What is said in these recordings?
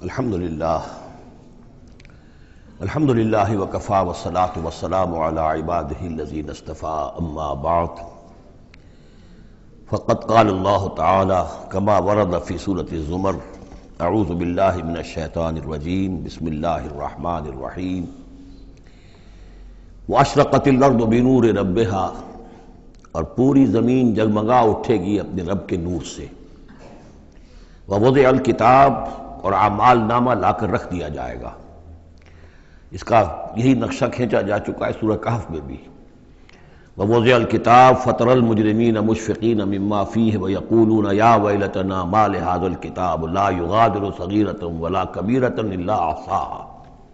الحمدللہ وکفی والصلاة والسلام علی عبادہ الذین اصطفی اما بعد فقد قال اللہ تعالی کما ورد فی سورۃ الزمر اعوذ باللہ من الشیطان الرجیم بسم اللہ الرحمن الرحیم واشرقت الارض بنور ربہا، اور پوری زمین جگمگا اٹھے گی اپنے رب کے نور سے، ووضع الکتاب، اور اعمال نامہ لا کر رکھ دیا جائے گا۔ اس کا یہی نقشہ کھینچا جا چکا ہے سورہ کہف میں بھی۔ ووضع الکتاب فترى المجرمین مشفقین مما فیہ ویقولون یا ویلتنا ما لہذا الکتاب لا یغادر صغیرۃ ولا کبیرۃ الا احصاها۔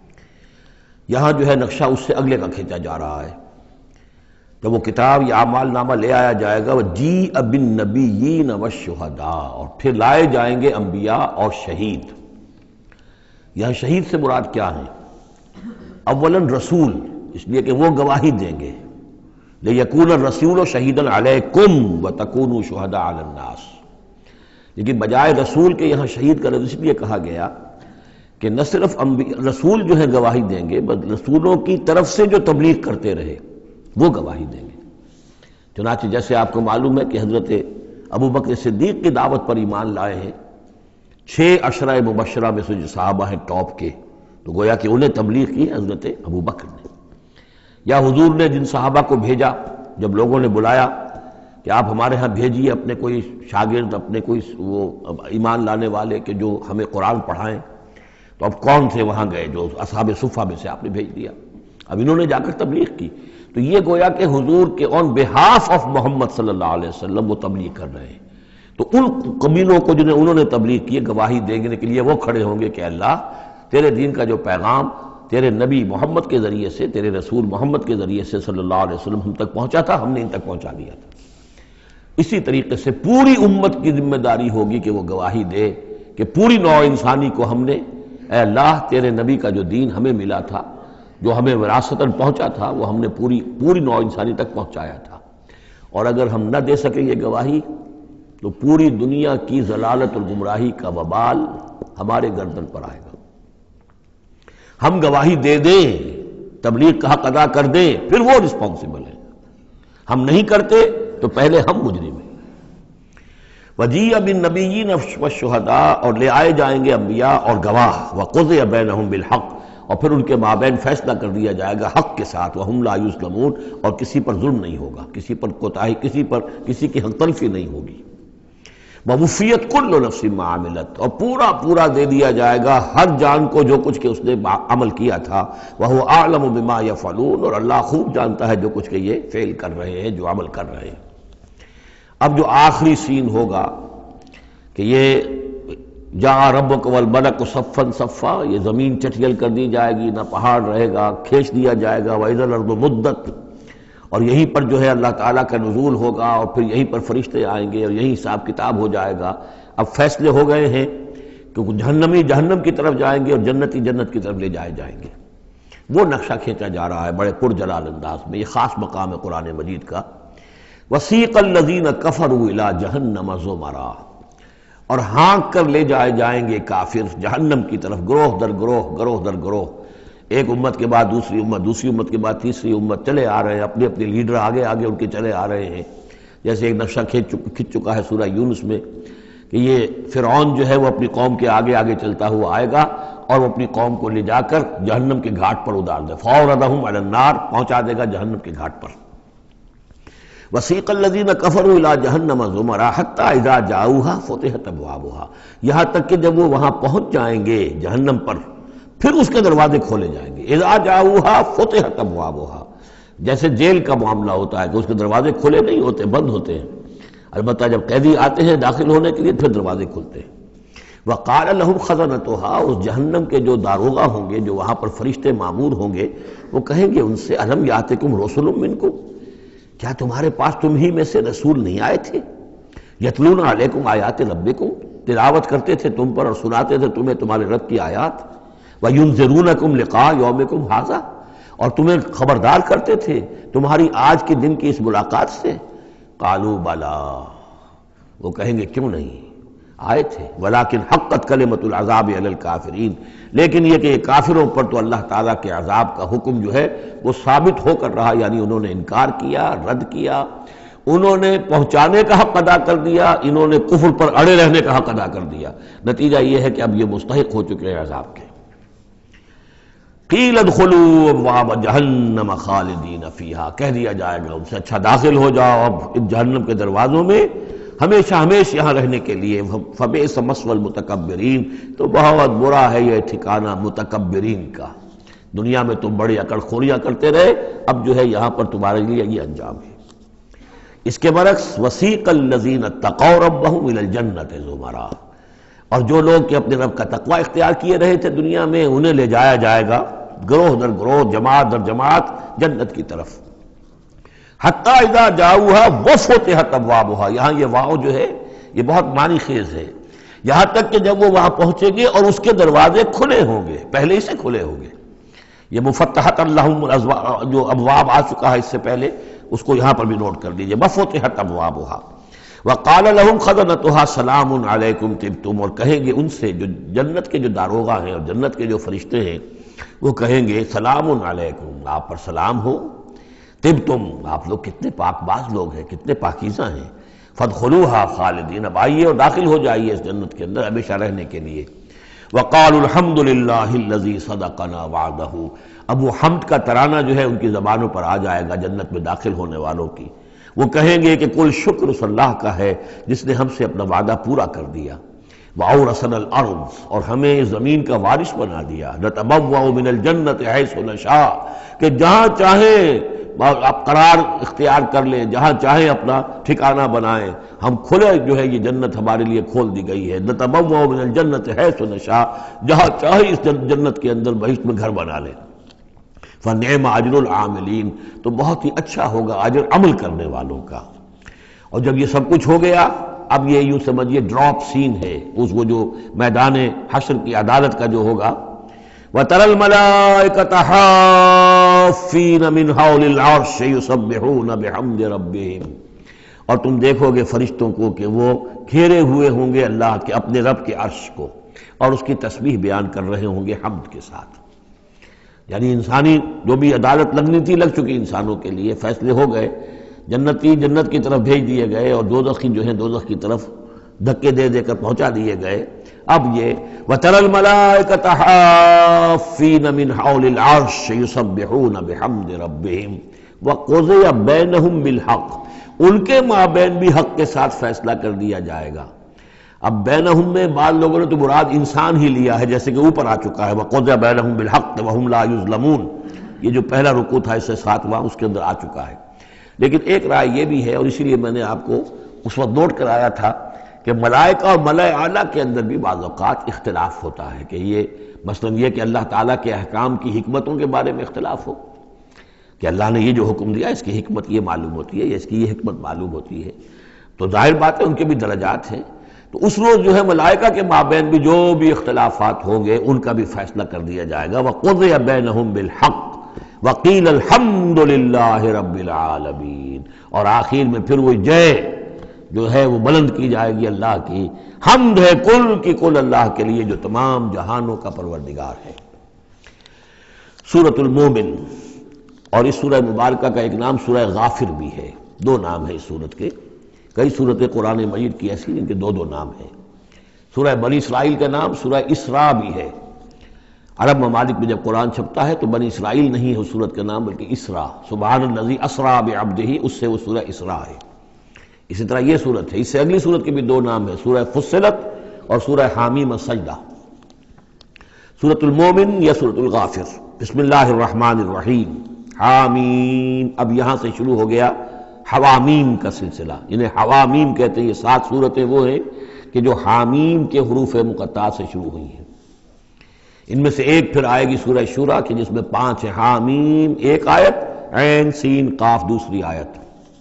یہاں جو ہے نقشہ اس سے اگلے کا کھینچا جا رہا ہے۔ جب وہ کتاب یا اعمال نامہ لے آیا جائے گا، وَجِیءَ بِالنَّبِیِّینَ وَالشُّہَدَاء، اور پھر لائے جائیں گے انبیاء اور شہید۔ یہاں شہید سے مراد کیا ہیں؟ اولاً رسول، اس لیے کہ وہ گواہی دیں گے، لِيَكُونَ الرَّسُولُ شَهِيدًا عَلَيْكُمْ وَتَكُونُوا شُهَدَاءَ عَلَى النَّاسِ۔ لیکن بجائے رسول کے یہاں شہید کا لفظ اس لیے کہا گیا کہ نہ صرف رسول جو ہے گواہی دیں گے، بلکہ رسولوں کی طرف سے جو تبلیغ کرتے رہے وہ گواہی دیں گے۔ چنانچہ جیسے آپ کو معلوم ہے کہ حضرت ابوبکر صدیق کی دعوت پر ایمان لائے ہیں 6 عشرہ مبشرہ میں سے جو صحابہ ہیں ٹاپ کے، تو گویا کہ انہیں تبلیغ کی حضرت ابوبکر نے۔ یا حضور نے جن صحابہ کو بھیجا، جب لوگوں نے بلایا کہ آپ ہمارے ہاں بھیجیے اپنے کوئی شاگرد، اپنے کوئی وہ ایمان لانے والے کہ جو ہمیں قرآن پڑھائیں، تو اب کون سے وہاں گئے؟ جو اصحاب صفہ میں سے آپ نے بھیج دیا۔ اب انہوں نے جا کر تبلیغ کی، تو یہ گویا کہ حضور کے آن بہاف آف محمد صلی اللہ علیہ وسلم وہ تبلیغ کر رہے ہیں۔ تو ان قبیلوں کو جنہیں انہوں نے تبلیغ کی، گواہی دینے کے لیے وہ کھڑے ہوں گے کہ اللہ تیرے دین کا جو پیغام تیرے نبی محمد کے ذریعے سے، تیرے رسول محمد کے ذریعے سے صلی اللہ علیہ وسلم ہم تک پہنچا تھا، ہم نے ان تک پہنچا دیا تھا۔ اسی طریقے سے پوری امت کی ذمہ داری ہوگی کہ وہ گواہی دے کہ پوری نوع انسانی کو ہم نے، اے اللہ تیرے نبی کا جو دین ہمیں ملا تھا، جو ہمیں وراثتاً پہنچا تھا، وہ ہم نے پوری نوع انسانی تک پہنچایا تھا۔ اور اگر ہم نہ دے سکیں یہ گواہی، تو پوری دنیا کی ضلالت اور گمراہی کا وبال ہمارے گردن پر آئے گا۔ ہم گواہی دے دیں، تبلیغ کا حق ادا کر دیں، پھر وہ رسپانسبل ہیں۔ ہم نہیں کرتے تو پہلے ہم مجرم ہیں۔ وَجِیءَ بِالنَّبِیِّینَ وَالشُّہَدَاء، اور لے آئے جائیں گے انبیاء اور گواہ، وَقُضِیَ بَیْنَہُم بِالْحَقِّ، اور پھر ان کے مابین فیصلہ کر دیا جائے گا حق کے ساتھ، وَهُمْ لَا يُظْلَمُونَ، اور کسی پر ظلم نہیں ہوگا، کسی پر کوتاہی، کسی کی حق تلفی نہیں ہوگی۔ وَوُفِّیَتْ كُلُّ نَفْسٍ مَّا عَمِلَتْ، اور پورا دے دیا جائے گا ہر جان کو جو کچھ کہ اس نے عمل کیا تھا، وَهُوَ أَعْلَمُ بِمَا يَفْعَلُونَ، اور اللہ خوب جانتا ہے جو کچھ کہ یہ فعل کر رہے ہیں، جو عمل کر رہے ہیں۔ اب جو آخری سین ہوگا کہ یہ جاء ربک والملک صفا صفا، یہ زمین چٹیل کر دی جائے گی، نہ پہاڑ رہے گا، کھینچ دیا جائے گا، وَإِذَا الْأَرْضُ مُدَّتْ، اور یہیں پر جو ہے اللہ تعالیٰ کا نزول ہوگا، اور پھر یہیں پر فرشتے آئیں گے اور یہیں حساب کتاب ہو جائے گا۔ اب فیصلے ہو گئے ہیں کہ جہنمی جہنم کی طرف جائیں گے اور جنتی جنت کی طرف لے جائے جائیں گے۔ وہ نقشہ کھینچا جا رہا ہے بڑے پرجلال انداز میں۔ یہ خاص مقام ہے قرآن مجید کا۔ وَسِیقَ الَّذِینَ کَفَرُوا إِلَىٰ جَهَنَّمَ زُمَرًا، اور ہانک کر لے جائے جائیں گے کافر جہنم کی طرف، گروہ در گروہ، ایک امت کے بعد دوسری امت، دوسری امت کے بعد تیسری امت، چلے آ رہے ہیں، اپنے لیڈر آگے ان کے چلے آ رہے ہیں۔ جیسے ایک نقشہ کھنچ چکا ہے سورہ یونس میں کہ یہ فرعون جو ہے وہ اپنی قوم کے آگے چلتا ہوا آئے گا، اور وہ اپنی قوم کو لے جا کر جہنم کے گھاٹ پر اتار دے، فَأَوْرَدَهُمْ عَلَى النَّارِ، پہنچا دے گا جہنم کے گھاٹ پر۔ وَسِیقَ الَّذِینَ کَفَرُوا إِلَىٰ جَهَنَّمَ زُمَرًا حَتَّىٰ إِذَا جَاءُوهَا فُتِحَتْ أَبْوَابُهَا، یہاں تک کہ جب وہ وہاں پہنچ جائیں گے جہنم پر، پھر اس کے دروازے کھولے جائیں گے۔ اذا جاؤها فتحت ابوابها، جیسے جیل کا معاملہ ہوتا ہے کہ اس کے دروازے کھلے نہیں ہوتے، بند ہوتے ہیں، البتہ جب قیدی آتے ہیں داخل ہونے کے لیے پھر دروازے کھلتے ہیں۔ وقال لهم خزنتها، اس جہنم کے جو داروغہ ہوں گے، جو وہاں پر فرشتے مامور ہوں گے، وہ کہیں گے ان سے الم یاتکم رسل منکم، کیا تمہارے پاس تم ہی میں سے رسول نہیں آئے تھے؟ یتلون علیکم آیات ربکم، تلاوت کرتے تھے تم پر اور سناتے تھے تمہیں تمہارے رب کی آیات، وَيُنذِرُونَكُمْ لِقَاءَ يَوْمِكُمْ هَٰذَا، اور تمہیں خبردار کرتے تھے تمہاری آج کے دن کی اس ملاقات سے۔ قالوا بلا، وہ کہیں گے کیوں نہیں، آئے تھے، ولیکن حقت کلمۃ العذاب علی الکافرین، لیکن یہ کہ کافروں پر تو اللہ تعالیٰ کے عذاب کا حکم جو ہے وہ ثابت ہو کر رہا، یعنی انہوں نے انکار کیا، رد کیا، انہوں نے پہنچانے کا حق ادا کر دیا، انہوں نے کفر پر اڑے رہنے کا حق ادا کر دیا۔ نتیجہ یہ ہے کہ اب یہ مستحق ہو چکے ہیں عذاب کے۔ قیل ادخلوا ابواب جہنم خالدین فیہا، کہہ دیا جائے گا ان سے اچھا داخل ہو جاؤ اب جہنم کے دروازوں میں ہمیشہ ہمیشہ یہاں رہنے کے لیے، فبئس مثوى المتکبرین، تو بہت برا ہے یہ ٹھکانہ متکبرین کا۔ دنیا میں تم بڑی اکڑ خوریاں کرتے رہے، اب جو ہے یہاں پر تمہارے لیے یہ انجام ہے۔ اس کے برعکس وسیق الذین اتقوا ربهم الى الجنۃ زمرا، اور جو لوگ کہ اپنے رب کا تقوی اختیار کیے رہے تھے دنیا میں، انہیں لے جایا جائے گا گروہ در گروہ، جماعت در جماعت جنت کی طرف۔ حتی اذا جاؤہا وفتحت ابوابہا، یہاں یہ واو جو ہے یہ بہت معنی خیز ہے، یہاں تک کہ جب وہ وہاں پہنچیں گے اور اس کے دروازے کھلے ہوں گے، پہلے ہی سے کھلے ہوں گے۔ یہ مفتحت اللہم جو ابواب آ چکا ہے اس سے پہلے، اس کو یہاں پر بھی نوٹ کر دیجئے، وفتحت ابوابہا وقال لهم خزنتها سلام علیکم طبتم، اور کہیں گے ان سے جو جنت کے جو داروغہ ہیں اور جنت کے جو فرشتے ہیں، وہ کہیں گے سلام علیکم، آپ پر سلام ہو، طبتم، آپ لوگ کتنے پاک باز لوگ ہیں، کتنے پاکیزہ ہیں، فادخلوها خالدین، اب آئیے اور داخل ہو جائیے اس جنت کے اندر ہمیشہ رہنے کے لیے۔ وقالوا الحمد للہ الذی صدقنا وعدہ، اب وہ حمد کا ترانہ جو ہے ان کی زبانوں پر آ جائے گا جنت میں داخل ہونے والوں کی، وہ کہیں گے کہ کل شکر اس اللہ کا ہے جس نے ہم سے اپنا وعدہ پورا کر دیا۔ وَأَوْرَثَنَا الْأَرْضَ، اور ہمیں زمین کا وارث بنا دیا، نَتَبَوَّأُ مِنَ الْجَنَّةِ حَيْثُ نَشَاءُ، کہ جہاں چاہیں آپ قرار اختیار کر لیں، جہاں چاہیں اپنا ٹھکانہ بنائیں، ہم کھلے جو ہے یہ جنت ہمارے لیے کھول دی گئی ہے، نَتَبَوَّأُ مِنَ الْجَنَّةِ حَيْثُ نَشَاءُ، جہاں چاہیں اس جنت کے اندر بہشت میں گھر بنا لیں۔ فَنِعْمَ أَجْرُ الْعَامِلِينَ، تو بہت ہی اچھا ہوگا اجر عمل کرنے والوں کا۔ اور جب یہ سب کچھ ہو گیا، اب یہ یوں سمجھیے ڈراپ سین ہے اس وہ جو میدان حشر کی عدالت کا جو ہوگا۔ وَتَرَى الْمَلَائِكَةَ حَافِّينَ مِنْ حَوْلِ الْعَرْشِ يُسَبِّحُونَ بِحَمْدِ رَبِّهِمْ، اور تم دیکھو گے فرشتوں کو کہ وہ گھیرے ہوئے ہوں گے اللہ کے اپنے رب کے عرش کو، اور اس کی تسبیح بیان کر رہے ہوں گے حمد کے ساتھ۔ یعنی انسانی جو بھی عدالت لگنی تھی لگ چکی انسانوں کے لیے، فیصلے ہو گئے، جنتی جنت کی طرف بھیج دیے گئے اور دوزخی جو ہیں دوزخ کی طرف دھکے دے دے کر پہنچا دیے گئے۔ اب یہ وَتَرَى الْمَلَائِكَةَ حَافِّينَ مِنْ حَوْلِ الْعَرْشِ يُسَبِّحُونَ بِحَمْدِ رَبِّهِمْ وَقُضِيَ بَيْنَهُمْ بِالْحَقِّ، ان کے مابین بھی حق کے ساتھ فیصلہ کر دیا جائے گا۔ اب بینہم میں بعض لوگوں نے تو مراد انسان ہی لیا ہے، جیسے کہ اوپر آ چکا ہے وَقُضِيَ بَيْنَهُمْ بِالْحَقِّ وَهُمْ لَا يُظْلَمُونَ، یہ جو پہلا رکوع تھا اس سے 7واں اس کے اندر آ چکا ہے۔ لیکن ایک رائے یہ بھی ہے، اور اسی لیے میں نے آپ کو اس وقت نوٹ کرایا تھا کہ ملائکہ اور ملائے اعلیٰ کے اندر بھی بعض اوقات اختلاف ہوتا ہے، کہ یہ مثلا یہ کہ اللہ تعالیٰ کے احکام کی حکمتوں کے بارے میں اختلاف ہو، کہ اللہ نے یہ جو حکم دیا اس کی حکمت یہ معلوم ہوتی ہے یا اس کی یہ حکمت معلوم ہوتی ہے، تو ظاہر بات ہے ان کے بھی درجات ہیں، تو اس روز جو ہے ملائکہ کے مابین بھی جو بھی اختلافات ہوں گے ان کا بھی فیصلہ کر دیا جائے گا۔ وَقُضِيَ بَيْنَهُمْ بِالْحَقِّ وَقِيلَ الْحَمْدُ لِلَّهِ رَبِّ الْعَالَمِينَ، اور آخر میں پھر وہ جے جو ہے وہ بلند کی جائے گی اللہ کی، حمد ہے کل کی کل اللہ کے لیے جو تمام جہانوں کا پروردگار ہے۔ سورۃ المومن، اور اس سورہ مبارکہ کا ایک نام سورہ غافر بھی ہے، دو نام ہیں اس سورت کے، کئی سورتیں قرآن مجید کی ایسی جن کے دو دو نام ہیں۔ سورہ بنی اسرائیل کا نام سورہ اسراء بھی ہے، عرب ممالک میں جب قرآن چھپتا ہے تو بنی اسرائیل نہیں ہے اس سورت کا نام بلکہ اسراء، سبحان الذی اسریٰ بعبدہ، اس سے وہ سورہ اسراء ہے۔ اسی طرح یہ سورت ہے، اس سے اگلی سورت کے بھی دو نام ہیں، سورہ فصلت اور سورہ حامیم السجدہ۔ سورۃ المومن یا سورۃ الغافر۔ بسم اللہ الرحمن الرحیم، حامیم، اب یہاں سے شروع ہو گیا حوامیم کا سلسلہ، انہیں حوامیم کہتے ہیں۔ یہ 7 سورتیں وہ ہیں کہ جو حامیم کے حروف مقطعات سے شروع ہوئی ہیں۔ ان میں سے ایک پھر آئے گی سورہ شورى کہ جس میں 5 ہیں، حامیم ایک آیت، عین سین قاف دوسری آیت۔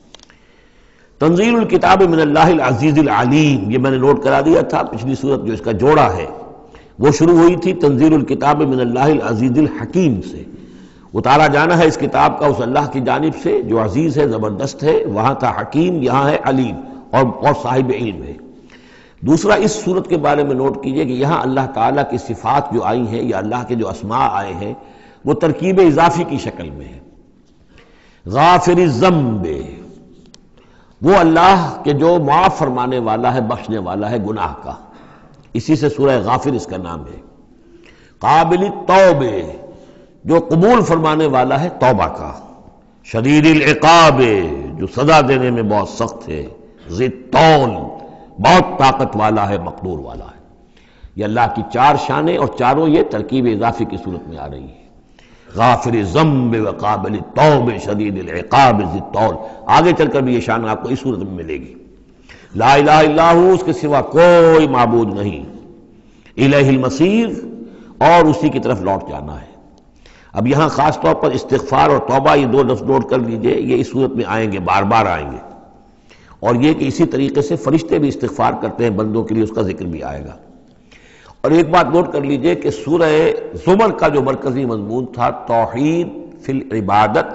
تنزیل الکتاب من اللہ العزیز العلیم، یہ میں نے نوٹ کرا دیا تھا، پچھلی سورت جو اس کا جوڑا ہے وہ شروع ہوئی تھی تنزیل الکتاب من اللہ العزیز الحکیم سے، اتارا جانا ہے اس کتاب کا اس اللہ کی جانب سے جو عزیز ہے، زبردست ہے، وہاں تھا حکیم، یہاں ہے علیم اور صاحب علم ہے۔ دوسرا اس صورت کے بارے میں نوٹ کیجئے کہ یہاں اللہ تعالیٰ کی صفات جو آئی ہیں یا اللہ کے جو اسماء آئے ہیں وہ ترکیب اضافی کی شکل میں ہے۔ غافر الذنب، وہ اللہ کہ جو معاف فرمانے والا ہے، بخشنے والا ہے گناہ کا، اسی سے سورہ غافر اس کا نام ہے۔ قابل التوب، جو قبول فرمانے والا ہے توبہ کا۔ شدید العقاب، جو سزا دینے میں بہت سخت ہے۔ ذی الطول، بہت طاقت والا ہے، مقدور والا ہے۔ یہ اللہ کی چار شانیں اور چاروں یہ ترکیب اضافی کی صورت میں آ رہی ہے۔ غافر الذنب وقابل التوب شدید العقاب ذی الطول، آگے چل کر بھی یہ شان آپ کو اس صورت میں ملے گی۔ لا الہ الا ہو، اس کے سوا کوئی معبود نہیں۔ الیہ المصیر، اور اسی کی طرف لوٹ جانا ہے۔ اب یہاں خاص طور پر استغفار اور توبہ، یہ دو لفظ نوٹ کر لیجئے، یہ اس صورت میں آئیں گے، بار بار آئیں گے۔ اور یہ کہ اسی طریقے سے فرشتے بھی استغفار کرتے ہیں بندوں کے لیے، اس کا ذکر بھی آئے گا۔ اور ایک بات نوٹ کر لیجئے کہ سورہ زمر کا جو مرکزی مضمون تھا توحید فی العبادت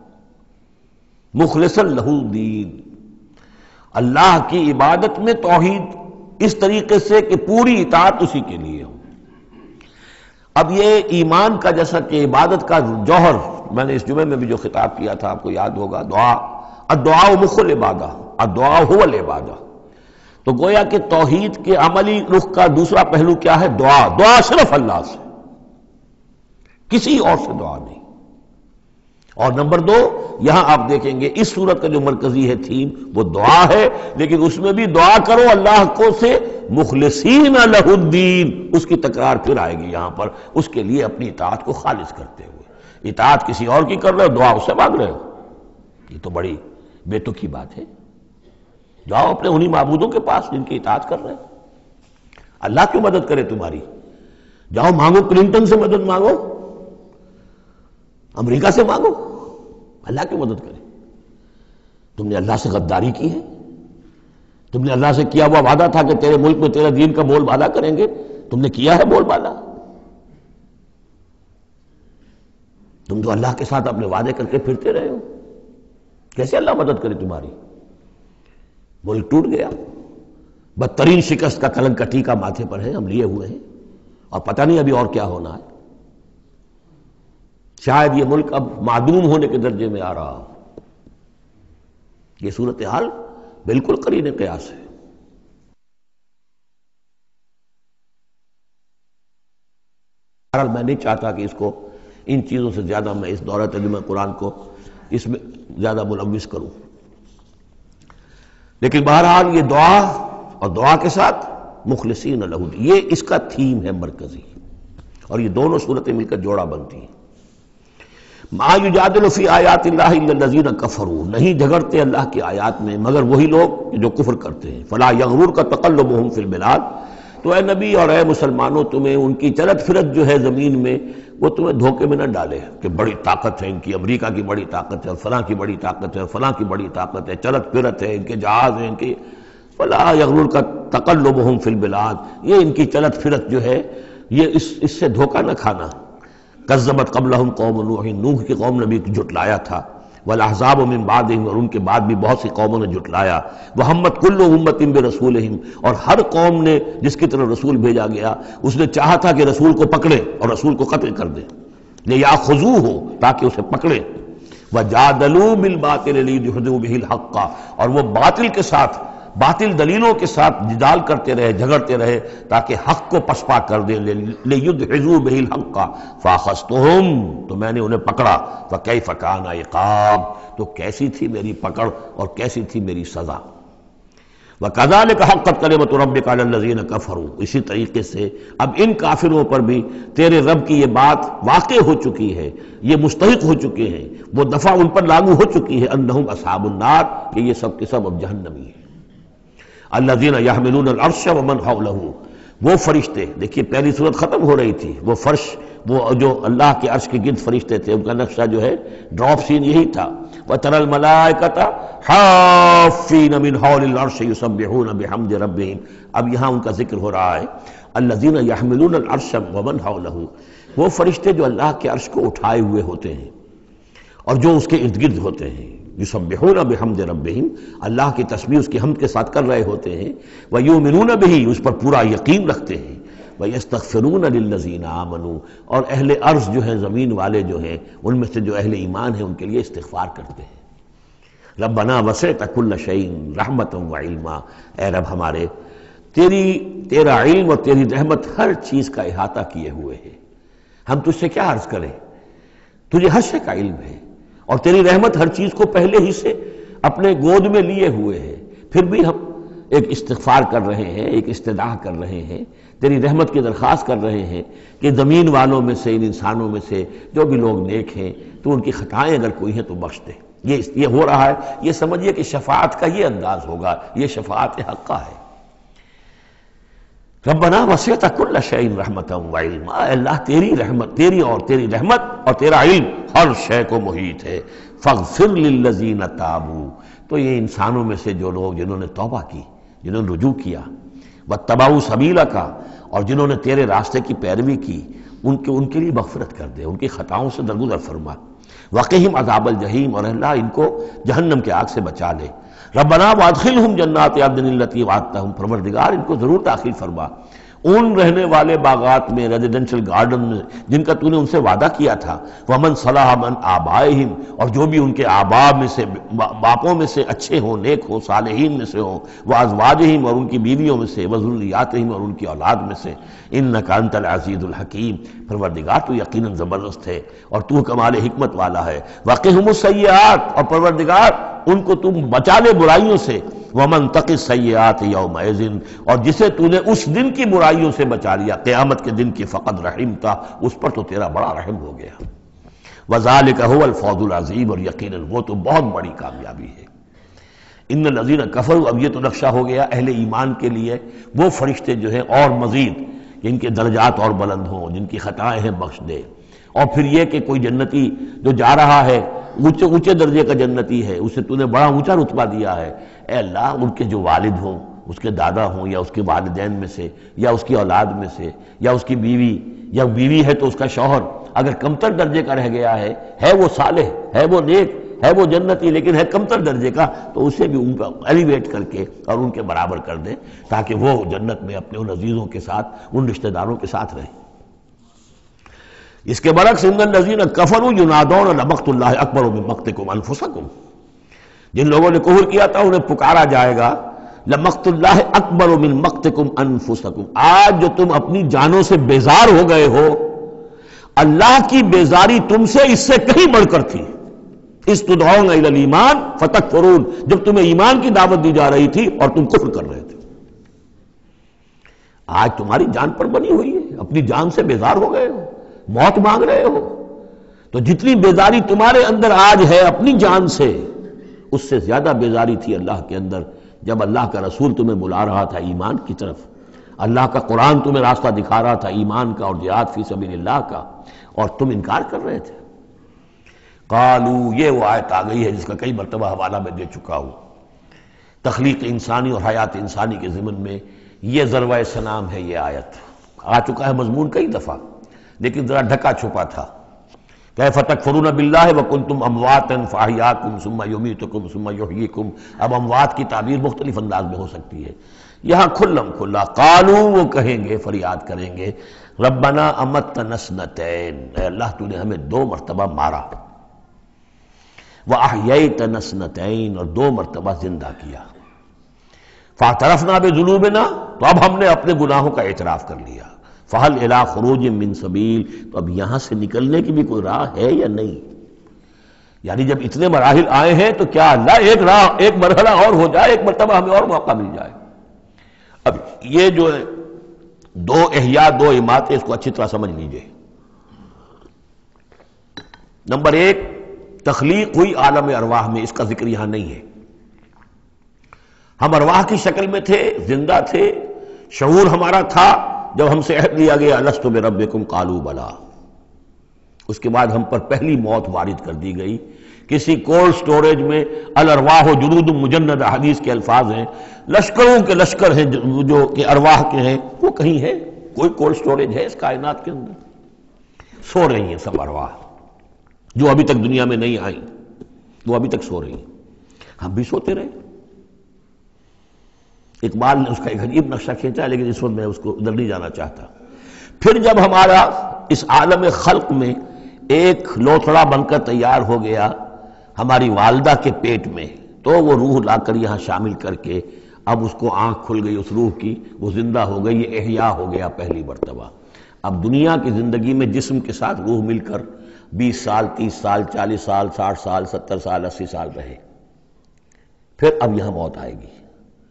مخلصا لہ الدین، اللہ کی عبادت میں توحید اس طریقے سے کہ پوری اطاعت اسی کے لیے ہو۔ اب یہ ایمان کا، جیسا کہ عبادت کا جوہر، میں نے اس جمعے میں بھی جو خطاب کیا تھا آپ کو یاد ہوگا، دعا، الدعاء مخ العبادہ، الدعاء هو العبادہ، تو گویا کہ توحید کے عملی رخ کا دوسرا پہلو کیا ہے؟ دعا۔ دعا صرف اللہ سے، کسی اور سے دعا نہیں۔ اور نمبر دو، یہاں آپ دیکھیں گے اس صورت کا جو مرکزی ہے تھیم وہ دعا ہے، لیکن اس میں بھی دعا کرو اللہ کو سے مخلصین لہ الدین، اس کی تکرار پھر آئے گی یہاں پر، اس کے لیے اپنی اطاعت کو خالص کرتے ہوئے۔ اطاعت کسی اور کی کر رہے ہو، دعا اس سے مانگ رہے ہو، یہ تو بڑی بے تکی بات ہے۔ جاؤ اپنے انہی معبودوں کے پاس جن کی اطاعت کر رہے ہو، اللہ کیوں مدد کرے تمہاری؟ جاؤ مانگو، کلنٹن سے مدد مانگو، امریکہ سے مانگو، اللہ کی مدد کرے۔ تم نے اللہ سے غداری کی ہے، تم نے اللہ سے کیا ہوا وعدہ تھا کہ تیرے ملک میں تیرے دین کا بول بالا کریں گے، تم نے کیا ہے بول بالا؟ تم تو اللہ کے ساتھ اپنے وعدے کر کے پھرتے رہے ہو، کیسے اللہ مدد کرے تمہاری؟ ملک ٹوٹ گیا، بدترین شکست کا کلنک کا ٹیکہ ماتھے پر ہے، ہم لیے ہوئے ہیں، اور پتہ نہیں ابھی اور کیا ہونا ہے۔ شاید یہ ملک اب معدوم ہونے کے درجے میں آ رہا ہو۔ یہ صورتحال بالکل قرین قیاس ہے۔ بہرحال میں نہیں چاہتا کہ اس کو ان چیزوں سے زیادہ میں اس دورہ ترجمہ قرآن کو اس میں زیادہ ملوث کروں، لیکن بہرحال یہ دعا اور دعا کے ساتھ مخلصین لہ الدین، یہ اس کا تھیم ہے مرکزی، اور یہ دونوں صورتیں مل کر جوڑا بنتی ہیں۔ ما یجادل فی آیات اللہ الا الذین کفروا، نہیں جھگڑتے اللہ کی آیات میں مگر وہی لوگ جو کفر کرتے ہیں۔ فلا یغررک تقلبهم فی البلاد، تو اے نبی اور اے مسلمانوں تمہیں ان کی چلت پھرت جو ہے زمین میں وہ تمہیں دھوکے میں نہ ڈالے کہ بڑی طاقت ہے ان کی، امریکہ کی بڑی طاقت ہے، فلاں کی بڑی طاقت ہے، فلاں کی بڑی طاقت ہے، چلت پھرت ہے، ان کے جہاز ہیں، ان کی فلا یغررک تقلبهم فی البلاد، یہ ان کی چلت پھرت جو ہے یہ اس سے دھوکہ نہ کھانا۔ کذبت قبلہم قوم نوح، نوح کی قوم نے بھی جھٹلایا تھا، والاحزاب من بعدہم، اور ان کے بعد بھی بہت سی قوموں نے جھٹلایا، وہمت کل امت برسولہم، اور ہر قوم نے جس کی طرف رسول بھیجا گیا اس نے چاہا تھا کہ رسول کو پکڑے اور رسول کو قتل کر دے، لیاخذوہ، تاکہ اسے پکڑے، وجادلوا بالباطل لیدحضوا بہ الحق، اور وہ باطل کے ساتھ، باطل دلیلوں کے ساتھ جدال کرتے رہے، جھگڑتے رہے تاکہ حق کو پسپا کر دیں، لیدحضوا بہ الحق، فاخذتہم، تو میں نے انہیں پکڑا، فکیف کان عقاب، تو کیسی تھی میری پکڑ اور کیسی تھی میری سزا۔ وَكَذَلِكَ حَقَّتْ كَلِمَةُ رَبِّكَ عَلَى الَّذِينَ كَفَرُوا، اسی طریقے سے اب ان کافروں پر بھی تیرے رب کی یہ بات واقع ہو چکی ہے، یہ مستحق ہو چکے ہیں، وہ دفعہ ان پر لاگو ہو چکی ہے، انہم اصحاب النار، کہ یہ سب کے سب اب جہنمی ہیں۔ الذین یحملون العرش ومن حولہ، وہ فرشتے، دیکھیے پہلی صورت ختم ہو رہی تھی، وہ فرش، وہ جو اللہ کے عرش کے گرد فرشتے تھے، ان کا نقشہ جو ہے ڈراپ سین یہی تھا، وَتَرَى الْمَلَائِكَةَ حَافِّينَ مِنْ حَوْلِ الْعَرْشِ يُسَبِّحُونَ بِحَمْدِ رَبِّهِمْ، اب یہاں ان کا ذکر ہو رہا ہے، الذین یحملون العرش ومن حولہ، وہ فرشتے جو اللہ کے عرش کو اٹھائے ہوئے ہوتے ہیں اور جو اس کے ارد گرد ہوتے ہیں، یسبحون بحمد ربہم، اللہ کی تسبیح اس کی حمد کے ساتھ کر رہے ہوتے ہیں، ویؤمنون بہ، اس پر پورا یقین رکھتے ہیں، ویستغفرون للذین آمنوا، اور اہل ارض جو ہیں، زمین والے جو ہیں، ان میں سے جو اہل ایمان ہیں ان کے لیے استغفار کرتے ہیں۔ ربنا وسعت کل شیء رحمۃ وعلما، اے رب ہمارے، تیرا علم اور تیری رحمت ہر چیز کا احاطہ کیے ہوئے ہے، ہم تجھ سے کیا عرض کریں، تجھے ہر شے کا علم ہے، اور تیری رحمت ہر چیز کو پہلے ہی سے اپنے گود میں لیے ہوئے ہے، پھر بھی ہم ایک استغفار کر رہے ہیں، ایک استدعا کر رہے ہیں، تیری رحمت کی درخواست کر رہے ہیں کہ زمین والوں میں سے، ان انسانوں میں سے جو بھی لوگ نیک ہیں، تو ان کی خطائیں اگر کوئی ہیں تو بخش دے۔ یہ ہو رہا ہے، یہ سمجھیے کہ شفاعت کا یہ انداز ہوگا، یہ شفاعت حقہ ہے۔ ربنا وسعت کل شیء رحمۃ وعلما، اے اللہ تیری رحمت، تیری رحمت اور تیرا علم ہر شے کو محیط ہے۔ فاغفر للذین تابوا، تو یہ انسانوں میں سے جو لوگ جنہوں نے توبہ کی، جنہوں نے رجوع کیا، واتبعوا سبیلک، اور جنہوں نے تیرے راستے کی پیروی کی، ان کے لیے مغفرت کر دے، ان کی خطاؤں سے درگزر فرما۔ وقہم عذاب الجحیم، اور اللہ ان کو جہنم کے آگ سے بچا لے۔ ربنا وادخلہم جنات عدن التی وعدتہم، پروردگار ان کو ضرور داخل فرما ان رہنے والے باغات میں، ریزیڈنشل گارڈن میں، جن کا تو نے ان سے وعدہ کیا تھا۔ ومن صلح من آبائہم، اور جو بھی ان کے آباء میں سے، باپوں میں سے اچھے ہوں، نیک ہوں، صالحین میں سے ہوں، وازواجہم، اور ان کی بیویوں میں سے، وذریاتہم، اور ان کی اولاد میں سے۔ انک انت العزیز الحکیم، پروردگار تو یقیناً زبردست ہے اور تو کمال حکمت والا ہے۔ وقہم السیئات، اور پروردگار ان کو تم بچا لے برائیوں سے۔ ومن تق السیئات یومئذ، اور جسے تو نے اس دن کی برائیوں سے بچا لیا، قیامت کے دن کی، فقد رحمتا، اس پر تو تیرا بڑا رحم ہو گیا۔ وذالک هو الفوز العظیم، اور یقیناً وہ تو بہت بڑی کامیابی ہے۔ ان الذین کفروا، اب یہ تو نقشہ ہو گیا اہل ایمان کے لیے، وہ فرشتے جو ہیں اور مزید جن کے درجات اور بلند ہوں، جن کی خطائیں ہیں بخش دے۔ اور پھر یہ کہ کوئی جنتی جو جا رہا ہے، اونچے درجے کا جنتی ہے، اسے تو نے بڑا اونچا رتبہ دیا ہے، اے اللہ ان کے جو والد ہوں، اس کے دادا ہوں، یا اس کے والدین میں سے، یا اس کی اولاد میں سے، یا اس کی بیوی، یا بیوی ہے تو اس کا شوہر اگر کمتر درجے کا رہ گیا ہے وہ صالح، ہے وہ نیک، ہے وہ جنتی، لیکن ہے کمتر درجے کا، تو اسے بھی ان پر ایلیویٹ کر کے اور ان کے برابر کر دیں، تاکہ وہ جنت میں اپنے ان عزیزوں کے ساتھ، ان رشتہ داروں کے ساتھ رہیں۔ اس کے برعکس ان الذین کفروا ینادون لمقت اللہ اکبر من مقتکم انفسکم، جن لوگوں نے کفر کیا تھا انہیں پکارا جائے گا، لمقت اللہ اکبر من مقتکم انفسکم، آج جو تم اپنی جانوں سے بیزار ہو گئے ہو، اللہ کی بیزاری تم سے اس سے کہیں بڑھ کر تھی۔ اذ تدعون الی الایمان فتکفرون، جب تمہیں ایمان کی دعوت دی جا رہی تھی اور تم کفر کر رہے تھے۔ آج تمہاری جان پر بنی ہوئی ہے، اپنی جان سے بیزار ہو گئے ہو، موت مانگ رہے ہو، تو جتنی بیزاری تمہارے اندر آج ہے اپنی جان سے، اس سے زیادہ بیزاری تھی اللہ کے اندر جب اللہ کا رسول تمہیں بلا رہا تھا ایمان کی طرف، اللہ کا قرآن تمہیں راستہ دکھا رہا تھا ایمان کا اور جہاد فی سبیل اللہ کا، اور تم انکار کر رہے تھے۔ قالو، یہ وہ آیت آ گئی ہے جس کا کئی مرتبہ حوالہ میں دے چکا ہوں، تخلیق انسانی اور حیات انسانی کے ضمن میں یہ ذروۂ سنام ہے۔ یہ آیت آ چکا ہے مضمون کئی دفعہ، لیکن ذرا ڈھکا چھپا تھا۔ کیف تکفرون باللہ وکنتم امواتا فاحیاکم ثم یمیتکم ثم یحییکم، اب اموات کی تعبیر مختلف انداز میں ہو سکتی ہے، یہاں کھلم کھلا قالو، وہ کہیں گے، فریاد کریں گے، ربنا امتنا اثنتین، اے اللہ تو نے ہمیں 2 مرتبہ مارا، وَأَحْيَيْتَنَا اثْنَتَيْنِ، اور 2 مرتبہ زندہ کیا، فَاعْتَرَفْنَا بِذُنُوبِنَا، تو اب ہم نے اپنے گناہوں کا اعتراف کر لیا، فَهَلْ إِلَىٰ خُرُوجٍ مِّن سَبِيلٍ، تو اب یہاں سے نکلنے کی بھی کوئی راہ ہے یا نہیں؟ یعنی جب اتنے مراحل آئے ہیں تو کیا اللہ ایک مرحلہ اور ہو جائے، ایک مرتبہ ہمیں اور موقع مل جائے۔ اب یہ جو 2 احیاء 2 اماتیں، اس کو اچھی طرح سمجھ لیجئے۔ نمبر 1، تخلیق ہوئی عالم ارواح میں، اس کا ذکر یہاں نہیں ہے۔ ہم ارواح کی شکل میں تھے، زندہ تھے، شعور ہمارا تھا، جب ہم سے عہد لیا گیا الست بربکم قالوا بلا، اس کے بعد ہم پر پہلی موت وارد کر دی گئی، کسی کولڈ سٹوریج میں، الارواح جنود مجندہ، حدیث کے الفاظ ہیں، لشکروں کے لشکر ہیں جو کہ ارواح کے ہیں، وہ کہیں ہے، کوئی کولڈ سٹوریج ہے اس کائنات کے اندر؟ سو رہی ہیں سب ارواح جو ابھی تک دنیا میں نہیں آئیں، وہ ابھی تک سو رہی ہیں۔ ہم بھی سوتے رہے۔ اقبال نے اس کا ایک عجیب نقشہ کھینچا، لیکن اس وقت میں اس کو ادھر نہیں جانا چاہتا۔ پھر جب ہمارا اس عالم خلق میں ایک لوتھڑا بن کر تیار ہو گیا ہماری والدہ کے پیٹ میں، تو وہ روح لا کر یہاں شامل کر کے اب اس کو آنکھ کھل گئی اس روح کی، وہ زندہ ہو گئی، یہ احیاء ہو گیا پہلی مرتبہ۔ اب دنیا کی زندگی میں جسم کے ساتھ روح مل کر 20 سال 30 سال 40 سال 60 سال 70 سال 80 سال رہے، پھر اب یہاں موت آئے گی۔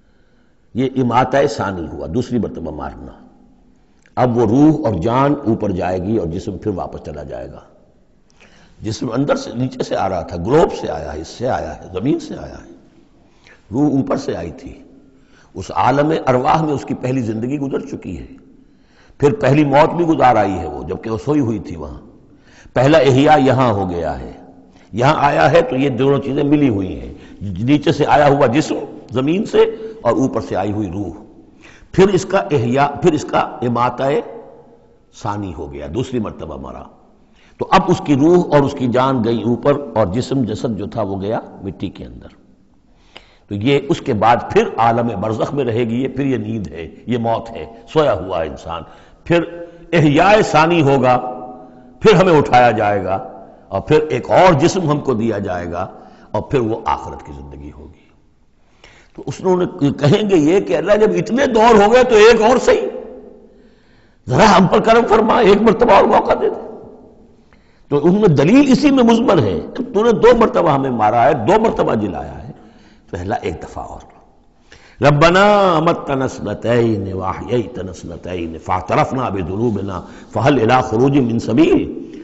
یہ اماتہ ثانی ہوا، دوسری مرتبہ مارنا۔ اب وہ روح اور جان اوپر جائے گی اور جسم پھر واپس چلا جائے گا۔ جسم اندر سے نیچے سے آ رہا تھا، گلوب سے آیا ہے، اس سے آیا ہے، زمین سے آیا ہے، روح اوپر سے آئی تھی۔ اس عالم ارواح میں اس کی پہلی زندگی گزر چکی ہے، پھر پہلی موت بھی گزار آئی ہے وہ، جبکہ وہ سوئی ہوئی تھی وہاں۔ پہلا احیاء یہاں ہو گیا ہے، یہاں آیا ہے تو یہ دونوں چیزیں ملی ہوئی ہیں، نیچے سے آیا ہوا جسم زمین سے اور اوپر سے آئی ہوئی روح۔ پھر اس کا احیاء، پھر اس کا اماتہ ثانی ہو گیا، دوسری مرتبہ مرا، تو اب اس کی روح اور اس کی جان گئی اوپر اور جسم جسد جو تھا وہ گیا مٹی کے اندر۔ تو یہ اس کے بعد پھر عالم برزخ میں رہے گی، یہ پھر یہ نیند ہے، یہ موت ہے، سویا ہوا انسان۔ پھر احیاء ثانی ہوگا، پھر ہمیں اٹھایا جائے گا اور پھر ایک اور جسم ہم کو دیا جائے گا اور پھر وہ آخرت کی زندگی ہوگی۔ تو اس نے کہیں گے یہ کہ اللہ جب اتنے دور ہو گئے تو ایک اور صحیح، ذرا ہم پر کرم فرما، ایک مرتبہ اور موقع دے دے۔ تو ان میں دلیل اسی میں مضمر ہے کہ تو نے 2 مرتبہ ہمیں مارا ہے، 2 مرتبہ جلایا ہے، تو اللہ ایک دفعہ اور ربنا امتنا اثنتین واحییتنا اثنتین فاعترفنا بذنوبنا فهل الى خروج من سبیل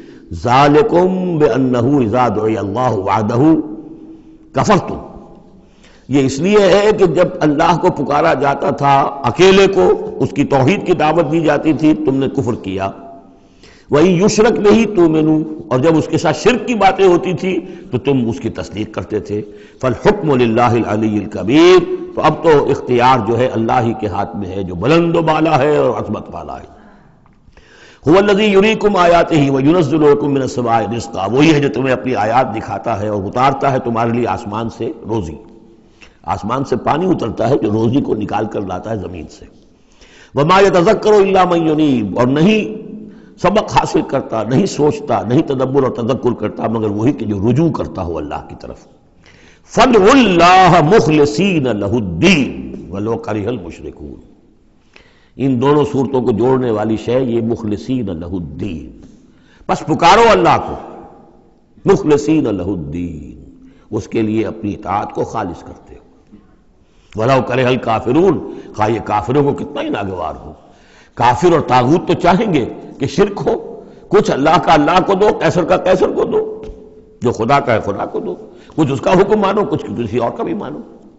ذالکم بانہ اذا دعی اللہ وحدہ کفرتم۔ یہ اس لیے ہے کہ جب اللہ کو پکارا جاتا تھا اکیلے کو، اس کی توحید کی دعوت دی جاتی تھی، تم نے کفر کیا۔ وَإِن یشرک بِہ تؤمنوا، اور جب اس کے ساتھ شرک کی باتیں ہوتی تھی تو تم اس کی تصدیق کرتے تھے۔ فالحکم للہ العلی الکبیر، تو اب تو اختیار جو ہے اللہ ہی کے ہاتھ میں ہے جو بلند و بالا ہے اور عظمت والا ہے۔ هو الذی یریکم آیاتہ وینزل لکم من السماء رزقا، وہی ہے جو تمہیں اپنی آیات دکھاتا ہے اور اتارتا ہے تمہارے لیے آسمان سے روزی، آسمان سے پانی اترتا ہے جو روزی کو نکال کر لاتا ہے زمین سے۔ وما یتذکر الا من ینیب، اور نہیں سبق حاصل کرتا، نہیں سوچتا، نہیں تدبر اور تذکر کرتا مگر وہی کہ جو رجوع کرتا ہو اللہ کی طرف۔ فادعوا اللہ مخلصین لہ الدین ولو کرہ المشرکون، ان دونوں صورتوں کو جوڑنے والی شے یہ مخلصین لہ الدین، بس پکارو اللہ کو مخلصین لہ الدین، اس کے لیے اپنی اطاعت کو خالص کرتے ہو۔ ولو کرہ الکافرون، خواہ یہ کافروں کو کتنا ہی ناگوار ہو۔ کافر اور طاغوت تو چاہیں گے کہ شرک ہو، کچھ اللہ کا اللہ کو دو، کیسر کا کیسر کو دو، جو خدا کا ہے خدا کو دو، کچھ اس کا حکم مانو، کچھ کسی اور کا بھی مانو۔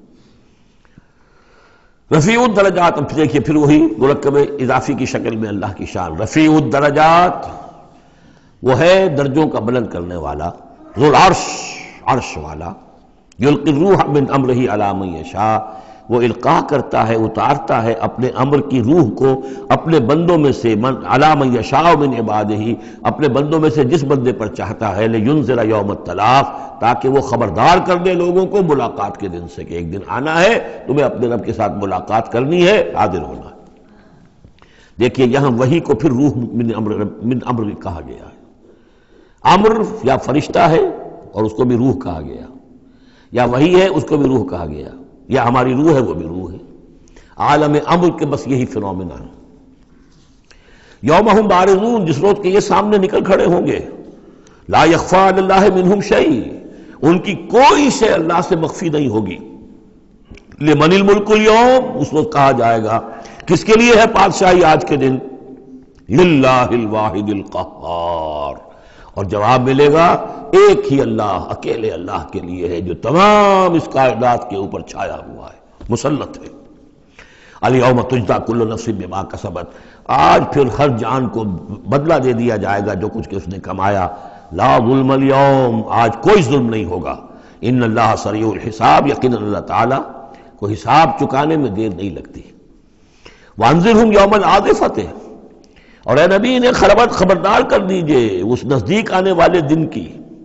رفیع الدرجات، اب دیکھیے پھر وہی مرکب اضافی کی شکل میں اللہ کی شان، رفیع الدرجات، وہ ہے درجوں کا بلند کرنے والا، ذو العرش، عرش والا، یلقی الروح من امرہ علی من یشاء، وہ القاء کرتا ہے، اتارتا ہے اپنے امر کی روح کو اپنے بندوں میں سے، علی من یشاء من عبادہ، اپنے بندوں میں سے جس بندے پر چاہتا ہے، لینذر یوم التلاق، تاکہ وہ خبردار کر دے لوگوں کو ملاقات کے دن سے کہ ایک دن آنا ہے، تمہیں اپنے رب کے ساتھ ملاقات کرنی ہے، حاضر ہونا ہے۔ دیکھیے یہاں وحی کو پھر روح من امر کہا گیا ہے۔ امر یا فرشتہ ہے اور اس کو بھی روح کہا گیا، یا وحی ہے اس کو بھی روح کہا گیا، یا ہماری روح ہے وہ بھی روح ہے۔ عالم امر کے بس یہی فنومینا ہے۔ یوم ہم بارزون، جس روز کے یہ سامنے نکل کھڑے ہوں گے، لا یخفی علی اللہ منہم شیء، ان کی کوئی شے اللہ سے مخفی نہیں ہوگی۔ لمن الملک اليوم، اس وقت کہا جائے گا کس کے لیے ہے بادشاہی آج کے دن؟ للہ الواحد القہار، اور جواب ملے گا ایک ہی اللہ، اکیلے اللہ کے لیے ہے جو تمام اس کائنات کے اوپر چھایا ہوا ہے، مسلط ہے۔ الیوم تجزی کل نفس بما کسبت، آج پھر ہر جان کو بدلہ دے دیا جائے گا جو کچھ کہ اس نے کمایا۔ لا ظلم اليوم، آج کوئی ظلم نہیں ہوگا۔ ان اللہ سریع الحساب، یقینا اللہ تعالیٰ کو حساب چکانے میں دیر نہیں لگتی۔ وانذرہم یوم العاصفۃ، اور اے نبی انہیں خبردار کر دیجئے اس نزدیک آنے والے دن کی،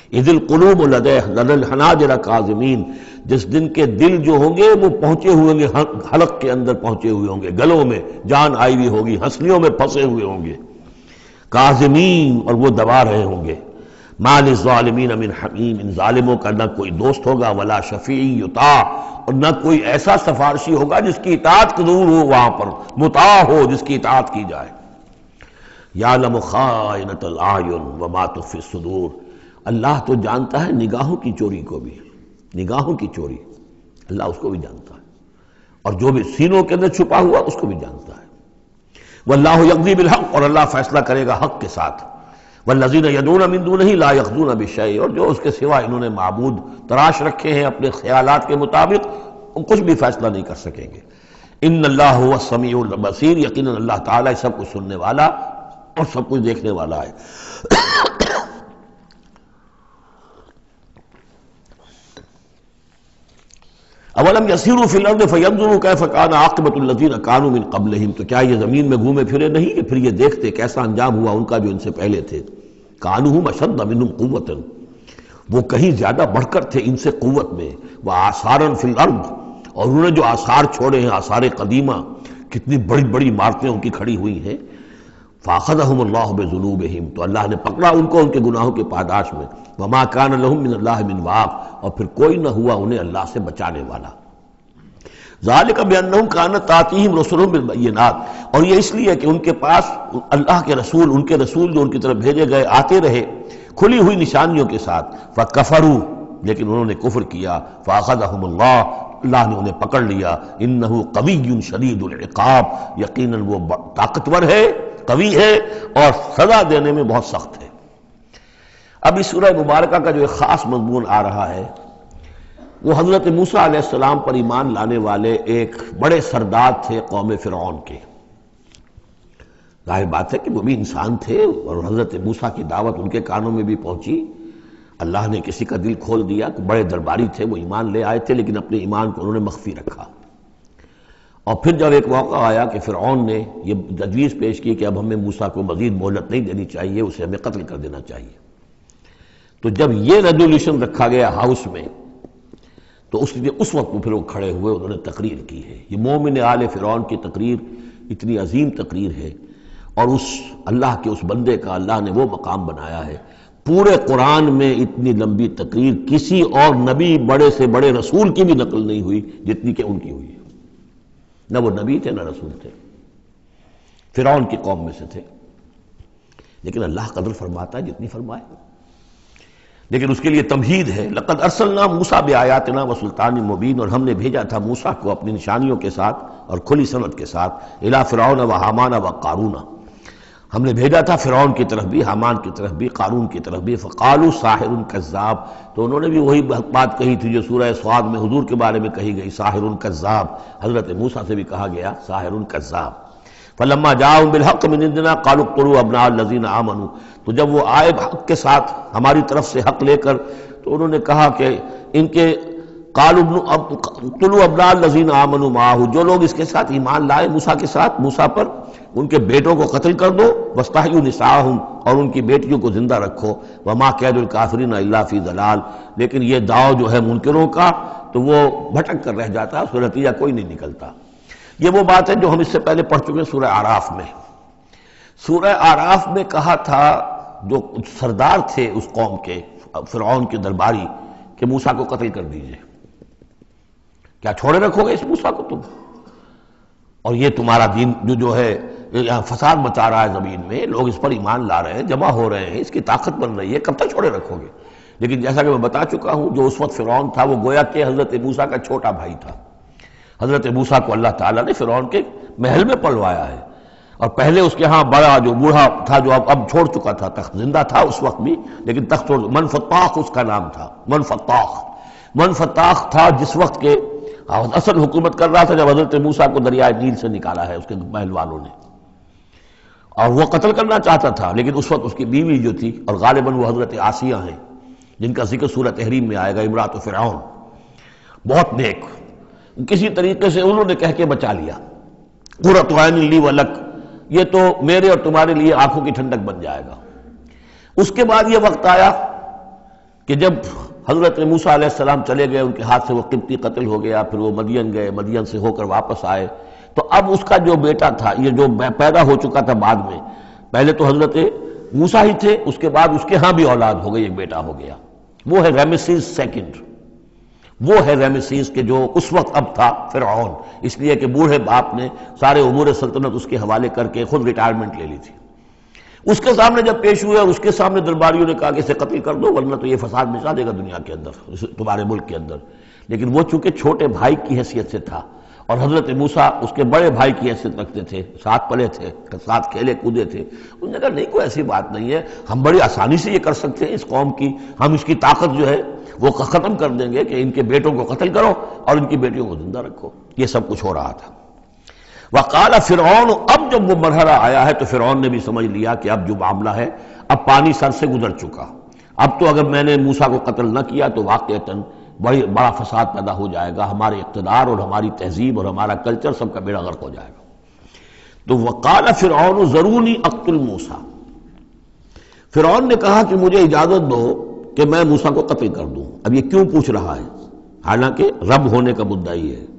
اذ القلوب لدى الحناجر کاظمین، جس دن کے دل جو ہوں گے وہ پہنچے ہوئے ہوں گے، حلق کے اندر پہنچے ہوئے ہوں گے، گلوں میں جان آئی ہوئی ہوگی، ہنسلیوں میں پھنسے ہوئے ہوں گے، کاظمین، اور وہ دبا رہے ہوں گے۔ ما للظالمین من حمیم، ان ظالموں کا نہ کوئی دوست ہوگا، ولا شفیع یطاع، اور نہ کوئی ایسا سفارشی ہوگا جس کی اطاعت قبول ہو، وہاں پر مطاع ہو، جس کی اطاعت کی جائے۔ یعلم خائنۃ الاعین وما تخفی الصدور، اللہ تو جانتا ہے نگاہوں کی چوری کو بھی، نگاہوں کی چوری اللہ اس کو بھی جانتا ہے، اور جو بھی سینوں کے اندر چھپا ہوا اس کو بھی جانتا ہے۔ واللہ یقضی بالحق، اور اللہ فیصلہ کرے گا حق کے ساتھ۔ والذین یدعون من دونہ لا یقضون بشیء، اور جو اس کے سوا انہوں نے معبود تراش رکھے ہیں اپنے خیالات کے مطابق، وہ کچھ بھی فیصلہ نہیں کر سکیں گے۔ ان اللہ هو السمیع البصیر، یقیناً اللہ تعالیٰ سب کچھ سننے والا اور سب کچھ دیکھنے والا ہے۔ اولم یسیروا فی الارض فینظروا کیف کان عاقبۃ الذین کانوا من قبلہم، تو کیا یہ زمین میں گھومے پھرے نہیں کہ پھر یہ دیکھتے کیسا انجام ہوا ان کا جو ان سے پہلے تھے۔ کانوا اشد منہم قوۃ، وہ کہیں زیادہ بڑھ کر تھے ان سے قوت میں، وآثارا فی الارض، اور انہوں نے جو آثار چھوڑے ہیں، آثار قدیمہ، کتنی بڑی بڑی عمارتیں ان کی کھڑی ہوئی ہیں۔ فاخذہم اللہ بذنوبہم، تو اللہ نے پکڑا ان کو ان کے گناہوں کے پاداش میں۔ وما کان لہم من اللہ من واق، اور پھر کوئی نہ ہوا انہیں اللہ سے بچانے والا۔ ذالک بانہم کانت تاتیہم رسلہم بالبینات، اور یہ اس لیے کہ ان کے پاس اللہ کے رسول، ان کے رسول جو ان کی طرف بھیجے گئے آتے رہے کھلی ہوئی نشانیوں کے ساتھ۔ فکفروا، لیکن انہوں نے کفر کیا۔ فاخذہم اللہ، اللہ نے انہیں پکڑ لیا۔ انہ قوی شدید العقاب، یقیناً وہ طاقتور ہے، قوی ہے، اور سزا دینے میں بہت سخت ہے۔ اب اس سورہ مبارکہ کا جو ایک خاص مضمون آ رہا ہے وہ حضرت موسیٰ علیہ السلام پر ایمان لانے والے ایک بڑے سردار تھے قوم فرعون کے۔ ظاہر بات ہے کہ وہ بھی انسان تھے، اور حضرت موسیٰ کی دعوت ان کے کانوں میں بھی پہنچی۔ اللہ نے کسی کا دل کھول دیا کہ بڑے درباری تھے، وہ ایمان لے آئے تھے، لیکن اپنے ایمان کو انہوں نے مخفی رکھا۔ اور پھر جب ایک موقع آیا کہ فرعون نے یہ تجویز پیش کی کہ اب ہمیں موسیٰ کو مزید مہلت نہیں دینی چاہیے، اسے ہمیں قتل کر دینا چاہیے، تو جب یہ ریزولوشن رکھا گیا ہاؤس میں، تو اس وقت پھر وہ کھڑے ہوئے، انہوں نے تقریر کی ہے۔ یہ مومن آل فرعون کی تقریر اتنی عظیم تقریر ہے، اور اس اللہ کے اس بندے کا اللہ نے وہ مقام بنایا ہے۔ پورے قرآن میں اتنی لمبی تقریر کسی اور نبی، بڑے سے بڑے رسول کی بھی نقل نہیں ہوئی جتنی کہ ان کی ہوئی ہے۔ نہ وہ نبی تھے نہ رسول تھے، فرعون کی قوم میں سے تھے، لیکن اللہ قدر فرماتا ہے جتنی فرمائے۔ لیکن اس کے لیے تمہید ہے۔ لقد ارسلنا موسیٰ بآیاتنا وسلطان مبین، اور ہم نے بھیجا تھا موسیٰ کو اپنی نشانیوں کے ساتھ اور کھلی سند کے ساتھ، الی فرعون وحامان وقارون، ہم نے بھیجا تھا فرعون کی طرف بھی، حامان کی طرف بھی، قارون کی طرف بھی۔ فقالوا ساحر کذاب، تو انہوں نے بھی وہی بات کہی تھی جو سورہ صاد میں حضور کے بارے میں کہی گئی، ساحر کذاب۔ حضرت موسیٰ سے بھی کہا گیا ساحر کذاب۔ فلما جاءهم بالحق من عندنا قالوا اقتلوا ابناء الذين آمنوا، تو جب وہ آئے حق کے ساتھ ہماری طرف سے حق لے کر، تو انہوں نے کہا کہ ان کے قالوا اقتلوا ابناء الذين آمنوا معه، جو لوگ اس کے ساتھ ایمان لائے موسیٰ کے ساتھ، موسیٰ پر، ان کے بیٹوں کو قتل کر دو، واستحيوا نساءهم، اور ان کی بیٹیوں کو زندہ رکھو۔ وما كيد الكافرين الا في ضلال، لیکن یہ داؤ جو ہے منکروں کا تو وہ بھٹک کر رہ جاتا ہے، اس کا نتیجہ کوئی نہیں نکلتا۔ یہ وہ بات ہے جو ہم اس سے پہلے پڑھ چکے ہیں سورہ اعراف میں۔ سورہ اعراف میں کہا تھا جو سردار تھے اس قوم کے، فرعون کے درباری، کہ موسیٰ کو قتل کر دیجئے۔ کیا چھوڑے رکھو گے اس موسیٰ کو تم؟ اور یہ تمہارا دین جو ہے یہاں فساد مچا رہا ہے زمین میں، لوگ اس پر ایمان لا رہے ہیں، جمع ہو رہے ہیں، اس کی طاقت بن رہی ہے، کب تک چھوڑے رکھو گے؟ لیکن جیسا کہ میں بتا چکا ہوں، جو اس وقت فرعون تھا وہ گویا کہ حضرت موسیٰ کا چھوٹا بھائی تھا۔ حضرت موسیٰ کو اللہ تعالیٰ نے فرعون کے محل میں پلوایا ہے، اور پہلے اس کے ہاں بڑا جو بوڑھا تھا جو اب چھوڑ چکا تھا تخت، زندہ تھا اس وقت بھی لیکن تخت چھوڑ، منفتاخ اس کا نام تھا، منفتاخ تھا جس وقت کے اصل حکومت کر رہا تھا جب حضرت موسیٰ کو دریائے نیل سے نکالا ہے اس کے محل والوں نے، اور وہ قتل کرنا چاہتا تھا، لیکن اس وقت اس کی بیوی جو تھی، اور غالباً وہ حضرت آسیہ ہیں جن کا ذکر سورہ تحریم میں آئے گا، امرات فرعون، بہت نیک، کسی طریقے سے انہوں نے کہہ کے بچا لیا، قرۃ عین لی ولک، یہ تو میرے اور تمہارے لیے آنکھوں کی ٹھنڈک بن جائے گا۔ اس کے بعد یہ وقت آیا کہ جب حضرت موسیٰ علیہ السلام چلے گئے، ان کے ہاتھ سے وہ قبطی قتل ہو گیا، پھر وہ مدین گئے، مدین سے ہو کر واپس آئے، تو اب اس کا جو بیٹا تھا، یہ جو پیدا ہو چکا تھا بعد میں، پہلے تو حضرت موسیٰ ہی تھے، اس کے بعد اس کے ہاں بھی اولاد ہو گئی، ایک بیٹا ہو گیا، وہ ہے رامسیس سیکنڈ، وہ ہے رامسیس کے جو اس وقت اب تھا فرعون، اس لیے کہ بوڑھے باپ نے سارے امور سلطنت اس کے حوالے کر کے خود ریٹائرمنٹ لے لی تھی۔ اس کے سامنے جب پیش ہوئے اور اس کے سامنے درباریوں نے کہا کہ اسے قتل کر دو ورنہ تو یہ فساد مچا دے گا دنیا کے اندر، تمہارے ملک کے اندر، لیکن وہ چونکہ چھوٹے بھائی کی حیثیت سے تھا اور حضرت موسیٰ اس کے بڑے بھائی کی حیثیت رکھتے تھے، ساتھ پلے تھے، ساتھ کھیلے کودے تھے، انہوں نے کہا نہیں کوئی ایسی بات نہیں ہے، ہم بڑی آسانی سے یہ کر سکتے ہیں، اس قوم کی ہم اس کی طاقت جو ہے وہ ختم کر دیں گے کہ ان کے بیٹوں کو قتل کرو اور ان کی بیٹیوں کو زندہ رکھو۔ یہ سب کچھ ہو رہا تھا۔ وقال فرعون، اب جب وہ مرحلہ آیا ہے تو فرعون نے بھی سمجھ لیا کہ اب جو معاملہ ہے اب پانی سر سے گزر چکا، اب تو اگر میں نے موسیٰ کو قتل نہ کیا تو واقعتاً بڑا فساد پیدا ہو جائے گا، ہمارے اقتدار اور ہماری تہذیب اور ہمارا کلچر سب کا بیڑا غرق ہو جائے گا۔ تو وقال فرعون ذرونی اقتل موسیٰ، فرعون نے کہا کہ مجھے اجازت دو کہ میں موسیٰ کو قتل کر دوں۔ اب یہ کیوں پوچھ رہا ہے؟ حالانکہ رب ہونے کا مدعی ہے،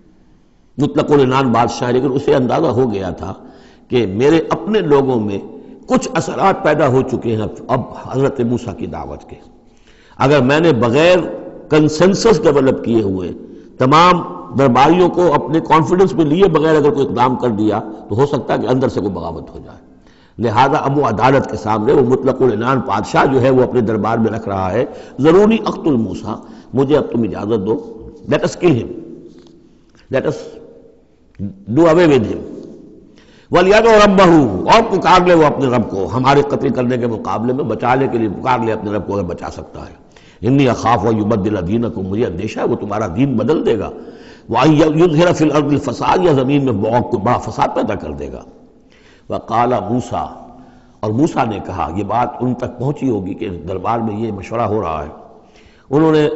مطلق العنان بادشاہ ہے، لیکن اسے اندازہ ہو گیا تھا کہ میرے اپنے لوگوں میں کچھ اثرات پیدا ہو چکے ہیں اب حضرت موسیٰ کی دعوت کے، اگر میں نے بغیر کنسنسس ڈیولپ کیے ہوئے تمام درباریوں کو اپنے کانفیڈنس میں لیے بغیر اگر کوئی اقدام کر دیا تو ہو سکتا ہے کہ اندر سے کوئی بغاوت ہو جائے، لہذا اب وہ عدالت کے سامنے وہ مطلق العنان بادشاہ جو ہے وہ اپنے دربار میں رکھ رہا ہے، ضروری اقتل موسیٰ، مجھے اب تم اجازت دو، late us call him, let us do away with him, وَلْيَدْعُ رَبَّهُ، اور پکار لے وہ اپنے رب کو، ہمارے قتل کرنے کے مقابلے میں بچانے کے لیے پکار لے اپنے رب کو اگر بچا سکتا ہے۔ انی اخاف ان یبدل دینکم، مجھے اندیشہ ہے وہ تمہارا دین بدل دے گا، وَأَن یظہر فی الارض الفساد، یا زمین میں بہت بڑا فساد پیدا کر دے گا۔ وقال موسیٰ، اور موسیٰ نے کہا، یہ بات ان تک پہنچی ہوگی کہ دربار میں یہ مشورہ ہو رہا ہے، انہوں نے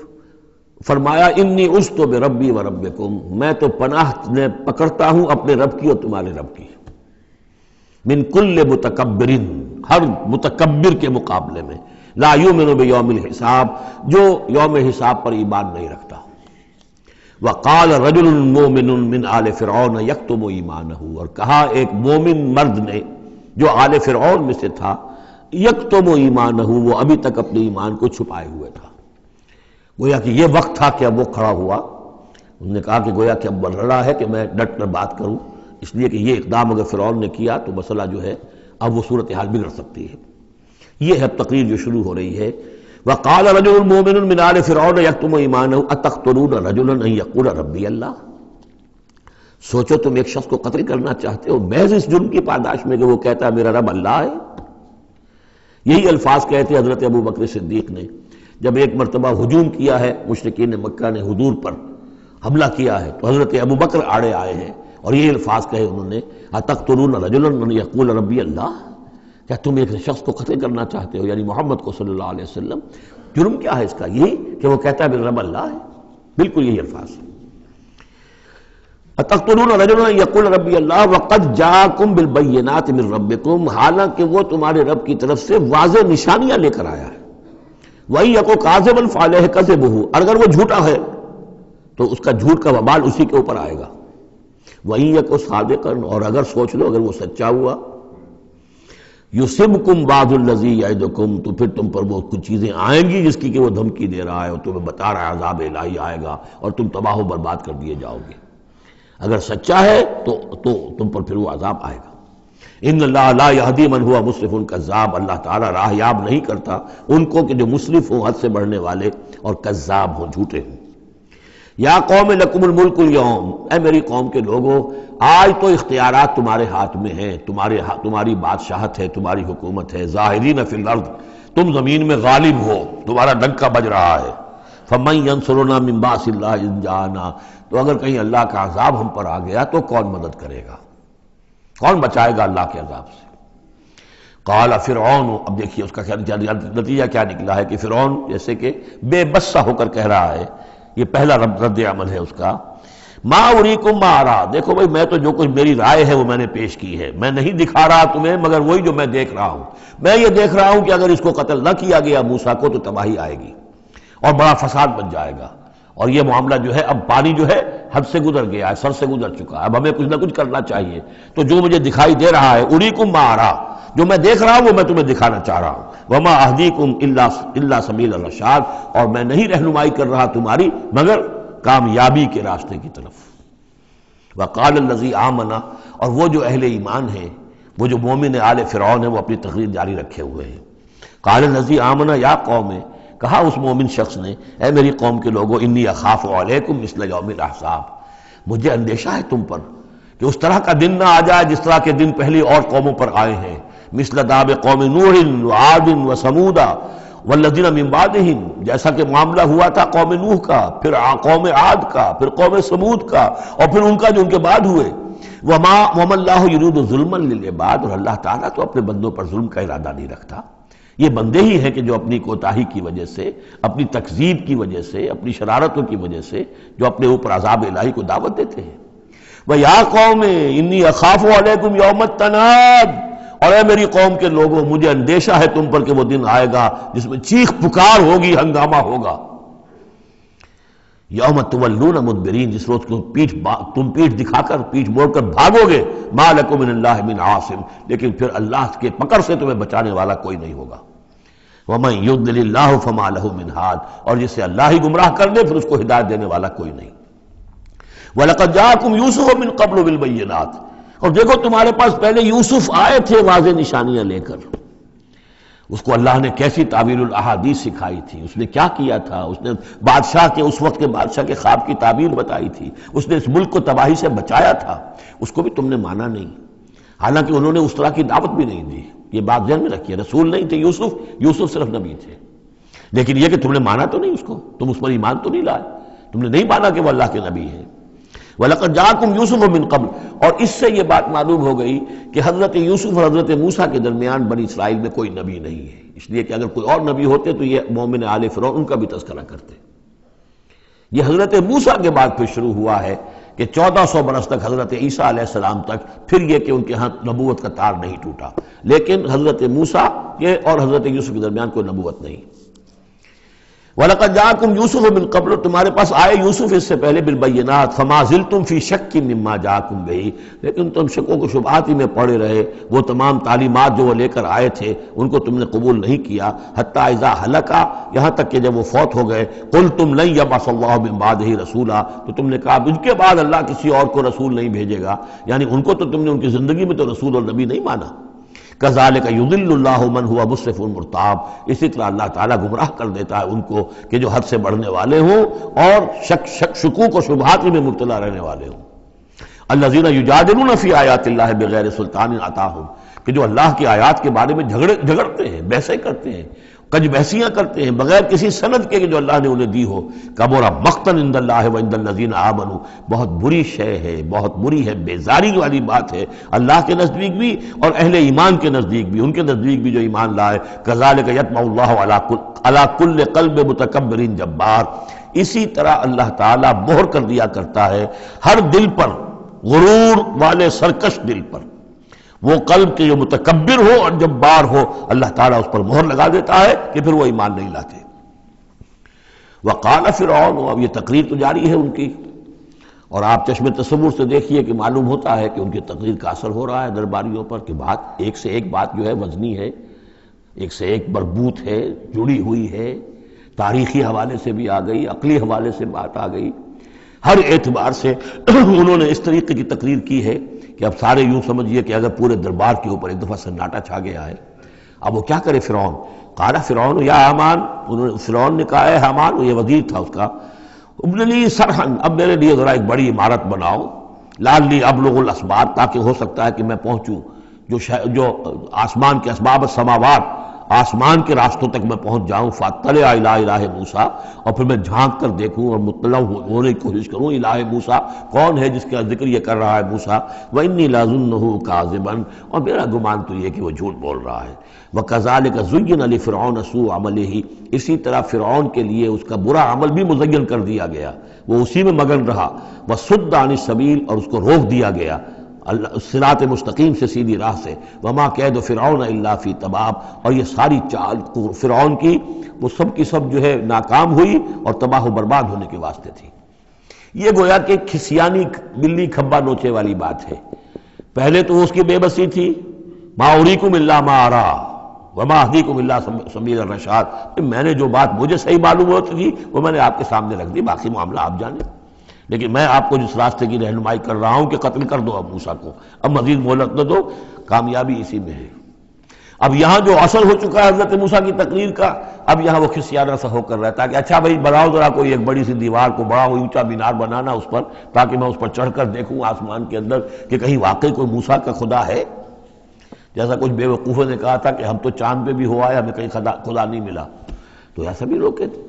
فرمایا انی عذت بربی وربکم، میں تو پناہ پکڑتا ہوں اپنے رب کی اور تمہارے رب کی، من کل متکبر، ہر متکبر کے مقابلے میں، لا یؤمن بیوم الحساب، جو یوم حساب پر ایمان نہیں رکھتا۔ وقال رجل مومن من آل فرعون یکتم ایمانہ، اور کہا ایک مومن مرد نے جو آل فرعون میں سے تھا، یکتم ایمانہ، وہ ابھی تک اپنے ایمان کو چھپائے ہوئے تھا، گویا کہ یہ وقت تھا کہ اب وہ کھڑا ہوا، انہوں نے کہا کہ گویا کہ اب بڑھ رہا ہے کہ میں ڈٹ کر بات کروں، اس لیے کہ یہ اقدام اگر فرعون نے کیا تو مسئلہ جو ہے اب وہ صورتحال بگڑ سکتی ہے۔ یہ ہے تقریر جو شروع ہو رہی ہے، وقال رجل مومن من آل فرعون یکتم ایمانہ اتقتلون رجلا ان یقول ربی اللہ، سوچو تم ایک شخص کو قتل کرنا چاہتے ہو محض اس جرم کی پاداش میں کہ وہ کہتا ہے میرا رب اللہ ہے۔ یہی الفاظ کہے تھے حضرت ابو بکر صدیق نے جب ایک مرتبہ ہجوم کیا ہے، مشرکین مکہ نے حضور پر حملہ کیا ہے تو حضرت ابو بکر آڑے آئے ہیں اور یہ الفاظ کہے انہوں نے، اتقتلون رجلا ان یقول ربی اللہ، کیا تم ایک شخص کو قتل کرنا چاہتے ہو، یعنی محمد کو صلی اللہ علیہ وسلم، جرم کیا ہے اس کا؟ یہی کہ وہ کہتا ہے میرا رب اللہ ہے، بالکل یہی الفاظ۔ اتقتلون رجلا یقول ربی اللہ وقد جاءکم بالبینات من ربکم، حالانکہ وہ تمہارے رب کی طرف سے واضح نشانیاں لے کر آیا ہے، وَإِن يَكُ كَاذِبًا فَعَلَيْهِ كَذِبُهُ، اگر وہ جھوٹا ہے تو اس کا جھوٹ کا وبال اسی کے اوپر آئے گا، وَإِن يَكُ صَادِقًا، اور اگر سوچ لو اگر وہ سچا ہوا، يُصِبْكُمْ بَعْضُ الَّذِي يَعِدُكُمْ، تو پھر تم پر وہ کچھ چیزیں آئیں گی جس کی کہ وہ دھمکی دے رہا ہے اور تمہیں بتا رہا ہے عذاب الہی آئے گا اور تم تباہ و برباد کر دیے جاؤ گے، اگر سچا ہے تو تم پر پھر وہ عذاب آئے گا۔ ان اللہ لا یہدی من ہوا مسرف کذاب، اللہ تعالیٰ راہ یاب نہیں کرتا ان کو کہ جو مسرف ہوں، حد سے بڑھنے والے اور کذاب ہوں، جھوٹے ہوں۔ یا قوم لکم الملک اليوم، اے میری قوم کے لوگوں آج تو اختیارات تمہارے ہاتھ میں ہیں، تمہاری بادشاہت ہے، تمہاری حکومت ہے، ظاہرین فی الارض، تم زمین میں غالب ہو، تمہارا ڈنکا بج رہا ہے، فمن ینصرنا من باس اللہ ان جاءنا، تو اگر کہیں اللہ کا عذاب ہم پر آ گیا تو کون مدد کرے گا، کون بچائے گا اللہ کے عذاب سے؟ قال فرعون، اب دیکھیے اس کا نتیجہ کیا نکلا ہے کہ فرعون جیسے کہ بے بس سا ہو کر کہہ رہا ہے، یہ پہلا رد عمل ہے اس کا، ما اریکم ما ارا، دیکھو بھائی میں تو جو کچھ میری رائے ہے وہ میں نے پیش کی ہے، میں نہیں دکھا رہا تمہیں مگر وہی جو میں دیکھ رہا ہوں۔ میں یہ دیکھ رہا ہوں کہ اگر اس کو قتل نہ کیا گیا موسیٰ کو تو تباہی آئے گی اور بڑا فساد بن جائے گا، اور یہ معاملہ جو ہے اب پانی جو ہے حد سے گزر گیا ہے، سر سے گزر چکا ہے، اب ہمیں کچھ نہ کچھ کرنا چاہیے۔ تو جو مجھے دکھائی دے رہا ہے اریکم ما ارا، جو میں دیکھ رہا ہوں وہ میں تمہیں دکھانا چاہ رہا ہوں۔ وما اہدیکم الا سبیل الرشاد، اور میں نہیں رہنمائی کر رہا تمہاری مگر کامیابی کے راستے کی طرف۔ وقال الذی آمن، اور وہ جو اہل ایمان ہیں، وہ جو مومن آل فرعون ہیں، وہ اپنی تقریر جاری رکھے ہوئے ہیں۔ قال الذی آمن یا قوم، کہا اس مومن شخص نے اے میری قوم کے لوگوں، انی اخاف علیکم مثل یوم الاحزاب، مجھے اندیشہ ہے تم پر کہ اس طرح کا دن نہ آ جائے جس طرح کے دن پہلی اور قوموں پر آئے ہیں، مثل داب قوم نوح وعاد وثمود والذین من بعدہم، جیسا کہ معاملہ ہوا تھا قوم نوح کا، پھر قوم عاد کا، پھر قوم ثمود کا، اور پھر ان کا جو ان کے بعد ہوئے۔ وما اللہ یرید ظلما للعباد، اور اللہ تعالیٰ تو اپنے بندوں پر ظلم کا ارادہ نہیں رکھتا، یہ بندے ہی ہیں کہ جو اپنی کوتاہی کی وجہ سے، اپنی تکذیب کی وجہ سے، اپنی شرارتوں کی وجہ سے جو اپنے اوپر عذاب الہی کو دعوت دیتے ہیں۔ وَيَا قَوْمِ إِنِّي أَخَافُ عَلَيْكُمْ يَوْمَ التَّنَادِ، اور اے میری قوم کے لوگوں مجھے اندیشہ ہے تم پر کہ وہ دن آئے گا جس میں چیخ پکار ہوگی، ہنگامہ ہوگا۔ یوم تولون مدبرین، جس روز تم پیٹھ دکھا کر، پیٹھ موڑ کر بھاگو گے، ما لکم من اللہ من عاصم، لیکن پھر اللہ کے پکڑ سے تمہیں بچانے والا کوئی نہیں ہوگا۔ ومن یضلل اللہ فما لہ من ہاد، اور جسے اللہ ہی گمراہ کر دے پھر اس کو ہدایت دینے والا کوئی نہیں۔ وَلَقَدْ جَاءَكُمْ يُوسُفُ مِن قَبْلُ بِالْبَيِّنَاتِ، اور دیکھو تمہارے پاس پہلے یوسف آئے تھے واضح نشانیاں لے کر، اس کو اللہ نے کیسی تعبیر الاحادیث سکھائی تھی، اس نے کیا کیا تھا، اس نے بادشاہ کے، اس وقت کے بادشاہ کے خواب کی تعبیر بتائی تھی، اس نے اس ملک کو تباہی سے بچایا تھا، اس کو بھی تم نے مانا نہیں، حالانکہ انہوں نے اس طرح کی دعوت بھی نہیں دی۔ یہ بات ذہن میں رکھیے، رسول نہیں تھے یوسف صرف نبی تھے، لیکن یہ کہ تم نے مانا تو نہیں اس کو، تم اس پر ایمان تو نہیں لائے، تم نے نہیں مانا کہ وہ اللہ کے نبی ہیں۔ وَلَقَدْ جَاءَكُمْ يُوسُفُ مِن قَبْلُ، اور اس سے یہ بات معلوم ہو گئی کہ حضرت یوسف اور حضرت موسیٰ کے درمیان بنی اسرائیل میں کوئی نبی نہیں ہے، اس لیے کہ اگر کوئی اور نبی ہوتے تو یہ مومن آل فرعون ان کا بھی تذکرہ کرتے۔ یہ حضرت موسیٰ کے بعد پھر شروع ہوا ہے کہ 1400 برس تک حضرت عیسیٰ علیہ السلام تک، پھر یہ کہ ان کے ہاں نبوت کا تار نہیں ٹوٹا، لیکن حضرت موسیٰ کے اور حضرت یوسف کے درمیان کوئی نبوت نہیں۔ وَلَقَدْ جَاءَكُمْ يُوسُفُ مِن قَبْلُ، تمہارے پاس آئے یوسف اس سے پہلے بالبینات، فَمَا زِلْتُمْ فِي شَكٍّ مِّمَّا جَاءَكُمْ بِهِ، لیکن تم شکوں کو شبہات ہی میں پڑے رہے، وہ تمام تعلیمات جو وہ لے کر آئے تھے ان کو تم نے قبول نہیں کیا، حتیٰ اذا ہلکا، یہاں تک کہ جب وہ فوت ہو گئے، قُلْتُمْ لَن يَبْعَثَ اللَّهُ مِن بَعْدِهِ رَسُولًا، تو تم نے کہا ان کے بعد اللہ کسی اور کو رسول نہیں بھیجے گا، یعنی ان کو تو تم نے ان کی زندگی میں تو رسول اور نبی نہیں مانا۔ کذالک یضل اللہ من هو مسرف مرتاب، اسی طرح اللہ تعالیٰ گمراہ کر دیتا ہے ان کو کہ جو حد سے بڑھنے والے ہوں اور شکوک و شبہات میں مبتلا رہنے والے ہوں۔ الذین یجادلون فی آیات اللہ بغیر سلطان اتاہم، کہ جو اللہ کی آیات کے بارے میں جھگڑتے ہیں، بحثیں کرتے ہیں، کج بحثیاں کرتے ہیں بغیر کسی سند کے کہ جو اللہ نے انہیں دی ہو۔ کبر مقتا عند اللہ وعند الذین آمنوا، بہت بری شے ہے، بہت بری ہے، بیزاری والی بات ہے اللہ کے نزدیک بھی اور اہل ایمان کے نزدیک بھی، ان کے نزدیک بھی جو ایمان لائے۔ کذالک یطبع اللہ علی کل قلب متکبر جبار، اسی طرح اللہ تعالیٰ مہر کر دیا کرتا ہے ہر دل پر، غرور والے سرکش دل پر، وہ قلب کے جو متکبر ہو اور جبار ہو، اللہ تعالیٰ اس پر مہر لگا دیتا ہے کہ پھر وہ ایمان نہیں لاتے۔ وقال فرعون، اب یہ تقریر تو جاری ہے ان کی، اور آپ چشم تصور سے دیکھیے کہ معلوم ہوتا ہے کہ ان کی تقریر کا اثر ہو رہا ہے درباریوں پر، کہ بات ایک سے ایک بات جو ہے وزنی ہے، ایک سے ایک مربوط ہے، جڑی ہوئی ہے، تاریخی حوالے سے بھی آ گئی، عقلی حوالے سے بات آ گئی، ہر اعتبار سے انہوں نے اس طریقے کی تقریر کی ہے کہ اب سارے یوں سمجھیے کہ اگر پورے دربار کے اوپر ایک دفعہ سناٹا چھا گیا ہے۔ اب وہ کیا کرے فرعون؟ قال فرعون یا حامان، فرعون نے کہا ہے حامان، وہ یہ وزیر تھا اس کا، ابن لی سرحن، اب میرے لیے ذرا ایک بڑی عمارت بناؤ، لعلی ابلغ الاسباب، تاکہ ہو سکتا ہے کہ میں پہنچوں جو آسمان کے اسباب السماوات، آسمان کے راستوں تک میں پہنچ جاؤں، فاطلع الی الہ موسیٰ، اور پھر میں جھانک کر دیکھوں اور مطلع ہونے کی کوشش کروں الہ موسیٰ کون ہے جس کا ذکر یہ کر رہا ہے موسیٰ، وانی لاظنہ کاذبا، اور میرا گمان تو یہ کہ وہ جھوٹ بول رہا ہے۔ وکذالک زین لفرعون سوء عملہ، اسی طرح فرعون کے لیے اس کا برا عمل بھی مزین کر دیا گیا، وہ اسی میں مگن رہا، وصد عن السبیل، اور اس کو روک دیا گیا صراط مستقیم سے، سیدھی راہ سے، وما کید فرعون الا فی تباب، اور یہ ساری چال فرعون کی وہ سب کی سب جو ہے ناکام ہوئی اور تباہ و برباد ہونے کے واسطے تھی۔ یہ گویا کہ کھسیانی بلی کھبا نوچے والی بات ہے۔ پہلے تو اس کی بے بسی تھی، ما اریکم الا ما ارا وما اہدیکم الا سبیل الرشاد، میں نے جو بات مجھے صحیح معلوم ہوتی تھی وہ میں نے آپ کے سامنے رکھ دی، باقی معاملہ آپ جانیں، لیکن میں آپ کو جس راستے کی رہنمائی کر رہا ہوں کہ قتل کر دو اب موسیٰ کو، اب مزید مہلت نہ دو، کامیابی اسی میں ہے۔ اب یہاں جو اثر ہو چکا ہے حضرت موسیٰ کی تقریر کا، اب یہاں وہ کھسیانہ سا ہو کر رہتا ہے کہ اچھا بھائی بناؤ ذرا کوئی ایک بڑی سی دیوار کو، بڑا اونچا مینار بنانا اس پر، تاکہ میں اس پر چڑھ کر دیکھوں آسمان کے اندر کہ کہیں واقعی کوئی موسیٰ کا خدا ہے۔ جیسا کچھ بے وقوفوں نے کہا تھا کہ ہم تو چاند پہ بھی ہوا ہے، ہمیں کہیں خدا نہیں ملا، تو ایسا بھی روکے تھے۔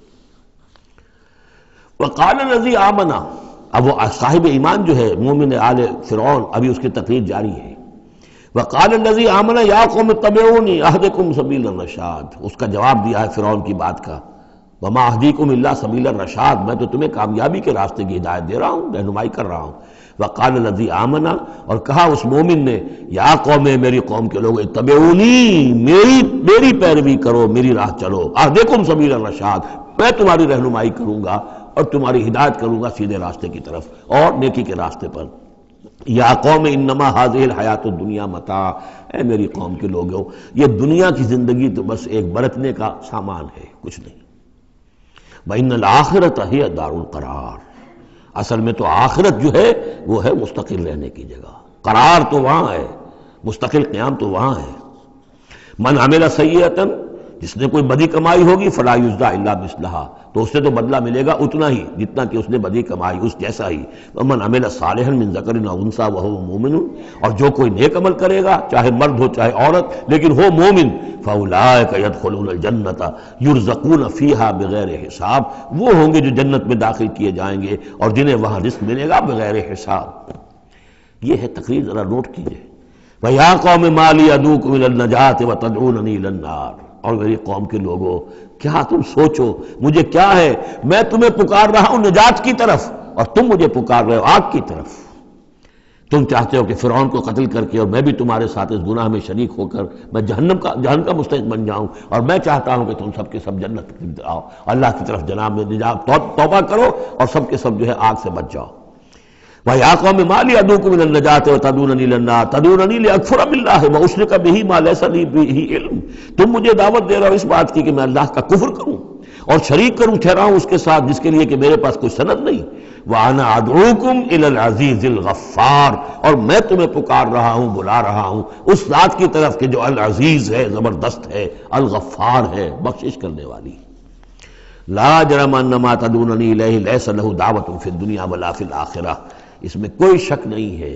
وقال الذی آمن، اب وہ صاحب ایمان جو ہے مومن آل فرعون، ابھی اس کی تقریر جاری ہے۔ وقال الذی آمن یا قوم اتبعونی اہدکم سبیل الرشاد، اس کا جواب دیا ہے فرعون کی بات کا، وما اہدیکم الا سبیل الرشاد، میں تو تمہیں کامیابی کے راستے کی ہدایت دے رہا ہوں، رہنمائی کر رہا ہوں۔ وقال الذی آمن، اور کہا اس مومن نے، یا قوم، میری قوم کے لوگ، اتبعونی، میری پیروی کرو، میری راہ چلو، اہدکم سبیل الرشاد، میں تمہاری رہنمائی کروں گا اور تمہاری ہدایت کروں گا سیدھے راستے کی طرف اور نیکی کے راستے پر۔ یا قوم انما هذه الحیات الدنیا متاع، اے میری قوم کے لوگوں، یہ دنیا کی زندگی تو بس ایک برتنے کا سامان ہے، کچھ نہیں۔ وَإِنَّ الْآخِرَةَ هِيَ دَارُ الْقَرَارِ، اصل میں تو آخرت جو ہے وہ ہے مستقل رہنے کی جگہ، قرار تو وہاں ہے، مستقل قیام تو وہاں ہے۔ من عمل سیئۃ، جس نے کوئی بدی کمائی ہوگی، فلا یجزی الا مثلھا، تو اس سے تو بدلہ ملے گا اتنا ہی جتنا کہ اس نے بدی کمائی، اس جیسا ہی۔ ومن عمل صالحا من ذکر او انثی وهو مؤمن، اور جو کوئی نیک عمل کرے گا، چاہے مرد ہو چاہے عورت، لیکن ہو مومن، فاولئک يدخلون الجنۃ یرزقون فیہا بغیر حساب، وہ ہوں گے جو جنت میں داخل کیے جائیں گے اور جنہیں وہاں رزق ملے گا بغیر حساب۔ یہ ہے تقریر، ذرا نوٹ کیجئے۔ وَيَا قَوْمِ مَا لِي أَدْعُوكُمْ إِلَى النَّجَاةِ وَتَدْعُونَنِي إِلَى النَّارِ، اور میری قوم کے لوگوں، کیا تم سوچو مجھے کیا ہے، میں تمہیں پکار رہا ہوں نجات کی طرف اور تم مجھے پکار رہے ہو آگ کی طرف۔ تم چاہتے ہو کہ فرعون کو قتل کر کے اور میں بھی تمہارے ساتھ اس گناہ میں شریک ہو کر میں جہنم کا مستحق بن جاؤں، اور میں چاہتا ہوں کہ تم سب کے سب جنت کی آؤ، اللہ کی طرف جناب میں نجات توبہ کرو اور سب کے سب جو ہے آگ سے بچ جاؤ۔ وَيَا قَوْمِ مَا لِي أَدْعُوكُمْ إِلَى النَّجَاةِ وَتَدْعُونَنِي إِلَى النَّارِ تَدْعُونَنِي لِأَكْفُرَ بِاللَّهِ وَأُشْرِكَ بِهِ مَا لَيْسَ لِي بِهِ عِلْمٌ، تم مجھے دعوت دے رہے ہو اس بات کی کہ میں اللہ کا کفر کروں اور شریک کروں ٹھہراؤں اس کے ساتھ جس کے لیے کہ میرے پاس کوئی سند نہیں۔ وَأَنَا أَدْعُوكُمْ إِلَى الْعَزِيزِ الْغَفَّارِ، اور میں تمہیں پکار رہا ہوں، بلا رہا ہوں اس ذات کی طرف کہ جو العزیز ہے، زبردست ہے، الغفار ہے، بخشش کرنے والی۔ لا جرم ان ما تدعوننی الیہ لیس لہ دعوۃ فی الدنیا ولا فی الآخرہ، اس میں کوئی شک نہیں ہے،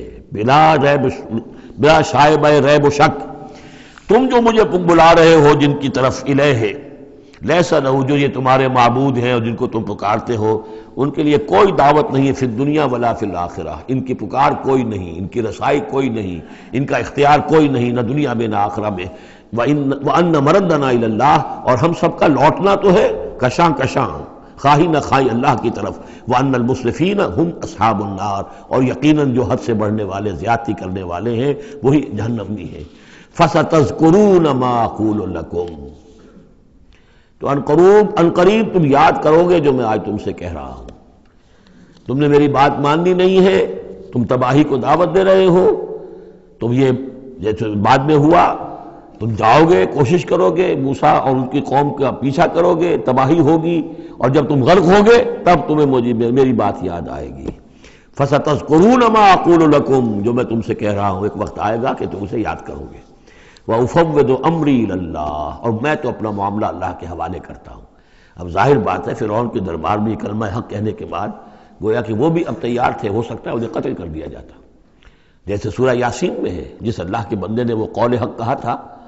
بلا شائبہ ریب و شک، تم جو مجھے بلا رہے ہو جن کی طرف الیہ، لیس لہ، جو یہ تمہارے معبود ہیں اور جن کو تم پکارتے ہو، ان کے لیے کوئی دعوت نہیں ہے فی الدنیا ولا فی الآخرہ، ان کی پکار کوئی نہیں، ان کی رسائی کوئی نہیں، ان کا اختیار کوئی نہیں، نہ دنیا میں نہ آخرہ میں۔ وَأَنَّ مَرَدَّنَا إِلَى اللَّهِ، اور ہم سب کا لوٹنا تو ہے کشاں کشاں، خواہی نہ خواہی اللہ کی طرف۔ وَأَنَّ الْمُسْرِفِينَ هُمْ أَصْحَابُ النَّارِ، اور یقیناً جو حد سے بڑھنے والے، زیادتی کرنے والے ہیں وہی جہنمی ہیں۔ فَسَتَذْكُرُونَ مَا أَقُولُ لَكُمْ، تو ان قریب تم یاد کرو گے جو میں آج تم سے کہہ رہا ہوں۔ تم نے میری بات ماننی نہیں ہے، تم تباہی کو دعوت دے رہے ہو، تم یہ جیسے بعد میں ہوا، تم جاؤ گے، کوشش کرو گے، موسیٰ اور ان کی قوم کا پیچھا کرو گے، تباہی ہوگی، اور جب تم غرق ہوگے تب تمہیں میری بات یاد آئے گی۔ فَسَتَذْكُرُونَ مَا أَقُولُ لَكُمْ، جو میں تم سے کہہ رہا ہوں ایک وقت آئے گا کہ تم اسے یاد کرو گے۔ وَأُفَوِّضُ أَمْرِي إِلَى اللَّهِ، اور میں تو اپنا معاملہ اللہ کے حوالے کرتا ہوں۔ اب ظاہر بات ہے فرعون کے دربار میں کلمہ حق کہنے کے بعد گویا کہ وہ بھی اب تیار تھے، ہو سکتا ہے انہیں قتل کر دیا جاتا، جیسے سورہ یاسین میں ہے، جس اللہ کے بندے نے وہ قول حق کہا تھا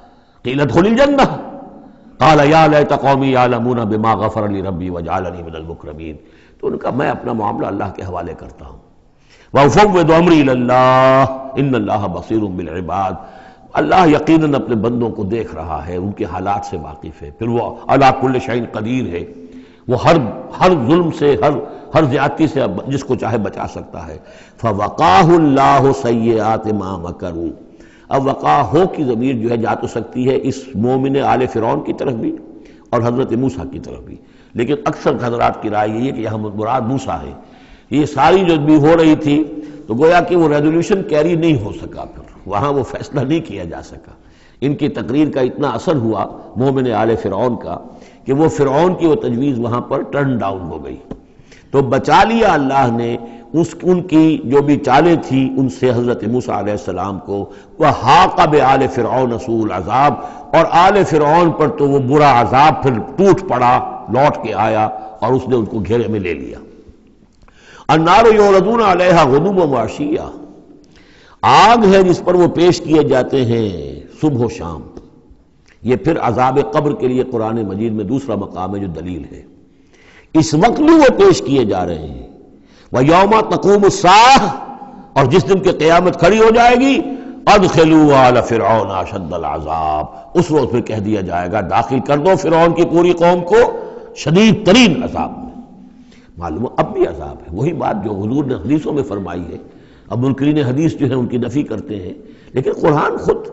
قیل ادخل الجنہ قال یا لیت قومی یعلمون بما غفر لی ربی وجعلنی من المکرمین. تو ان کا میں اپنا معاملہ اللہ کے حوالے کرتا ہوں. وَأُفَوِّضُ أَمْرِي إِلَى اللَّهِ إِنَّ اللَّهَ بَصِيرٌ بِالْعِبَادِ. اللہ یقیناً اپنے بندوں کو دیکھ رہا ہے، ان کے حالات سے واقف ہے، پھر وہ علی کل شیء قدیر ہے، وہ ہر ظلم سے، ہر زیادتی سے جس کو چاہے بچا سکتا ہے. فَوَقَاهُ اللَّهُ سَيِّئَاتِ مَا مَكَرُوا. اب وقاہ کی ضمیر جو ہے جا تو سکتی ہے اس مومن آل فرعون کی طرف بھی اور حضرت موسیٰ کی طرف بھی، لیکن اکثر حضرات کی رائے یہ ہے کہ یہاں مراد موسیٰ ہے. یہ ساری جو بھی ہو رہی تھی تو گویا کہ وہ ریزولوشن کیری نہیں ہو سکا، پھر وہاں وہ فیصلہ نہیں کیا جا سکا. ان کی تقریر کا اتنا اثر ہوا مومن آل فرعون کا کہ وہ فرعون کی وہ تجویز وہاں پر ٹرن ڈاؤن ہو گئی. تو بچا لیا اللہ نے ان کی جو بھی چالیں تھیں ان سے حضرت موسیٰ علیہ السلام کو. وَحَاقَ بِآلِ فِرْعَوْنَ سُوءُ الْعَذَابِ. اور آل فرعون پر تو وہ برا عذاب پھر ٹوٹ پڑا، لوٹ کے آیا اور اس نے ان کو گھیرے میں لے لیا. النار یعرضون علیہا غدوا وعشیا. آگ ہے جس پر وہ پیش کیے جاتے ہیں صبح و شام. یہ پھر عذاب قبر کے لیے قرآن مجید میں دوسرا مقام ہے جو دلیل ہے. اس وقت بھی وہ پیش کیے جا رہے ہیں. وَيَوْمَ تَقُومُ السَّاعَةُ. اور جس دن کہ قیامت کھڑی ہو جائے گی ادخلوا آل فرعون اشد العذاب. اس روز پھر کہہ دیا جائے گا داخل کر دو فرعون کی پوری قوم کو شدید ترین عذاب میں. معلوم اب بھی عذاب ہے، وہی بات جو حضور نے حدیثوں میں فرمائی ہے. اب منکرین حدیث جو ہے ان کی نفی کرتے ہیں، لیکن قرآن خود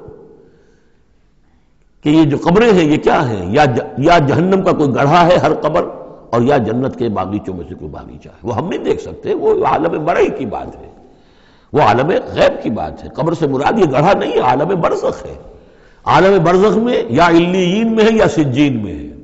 کہ یہ جو قبریں ہیں یہ کیا ہیں، یا جہنم کا کوئی گڑھا ہے ہر قبر، اور یا جنت کے باغیچوں میں سے کوئی باغیچہ ہے. وہ ہم نہیں دیکھ سکتے، وہ عالم برعی کی بات ہے، وہ عالم غیب کی بات ہے. قبر سے مراد یہ گڑھا نہیں ہے، عالم برزخ ہے. عالم برزخ میں یا علیین میں ہے یا سجین میں ہے.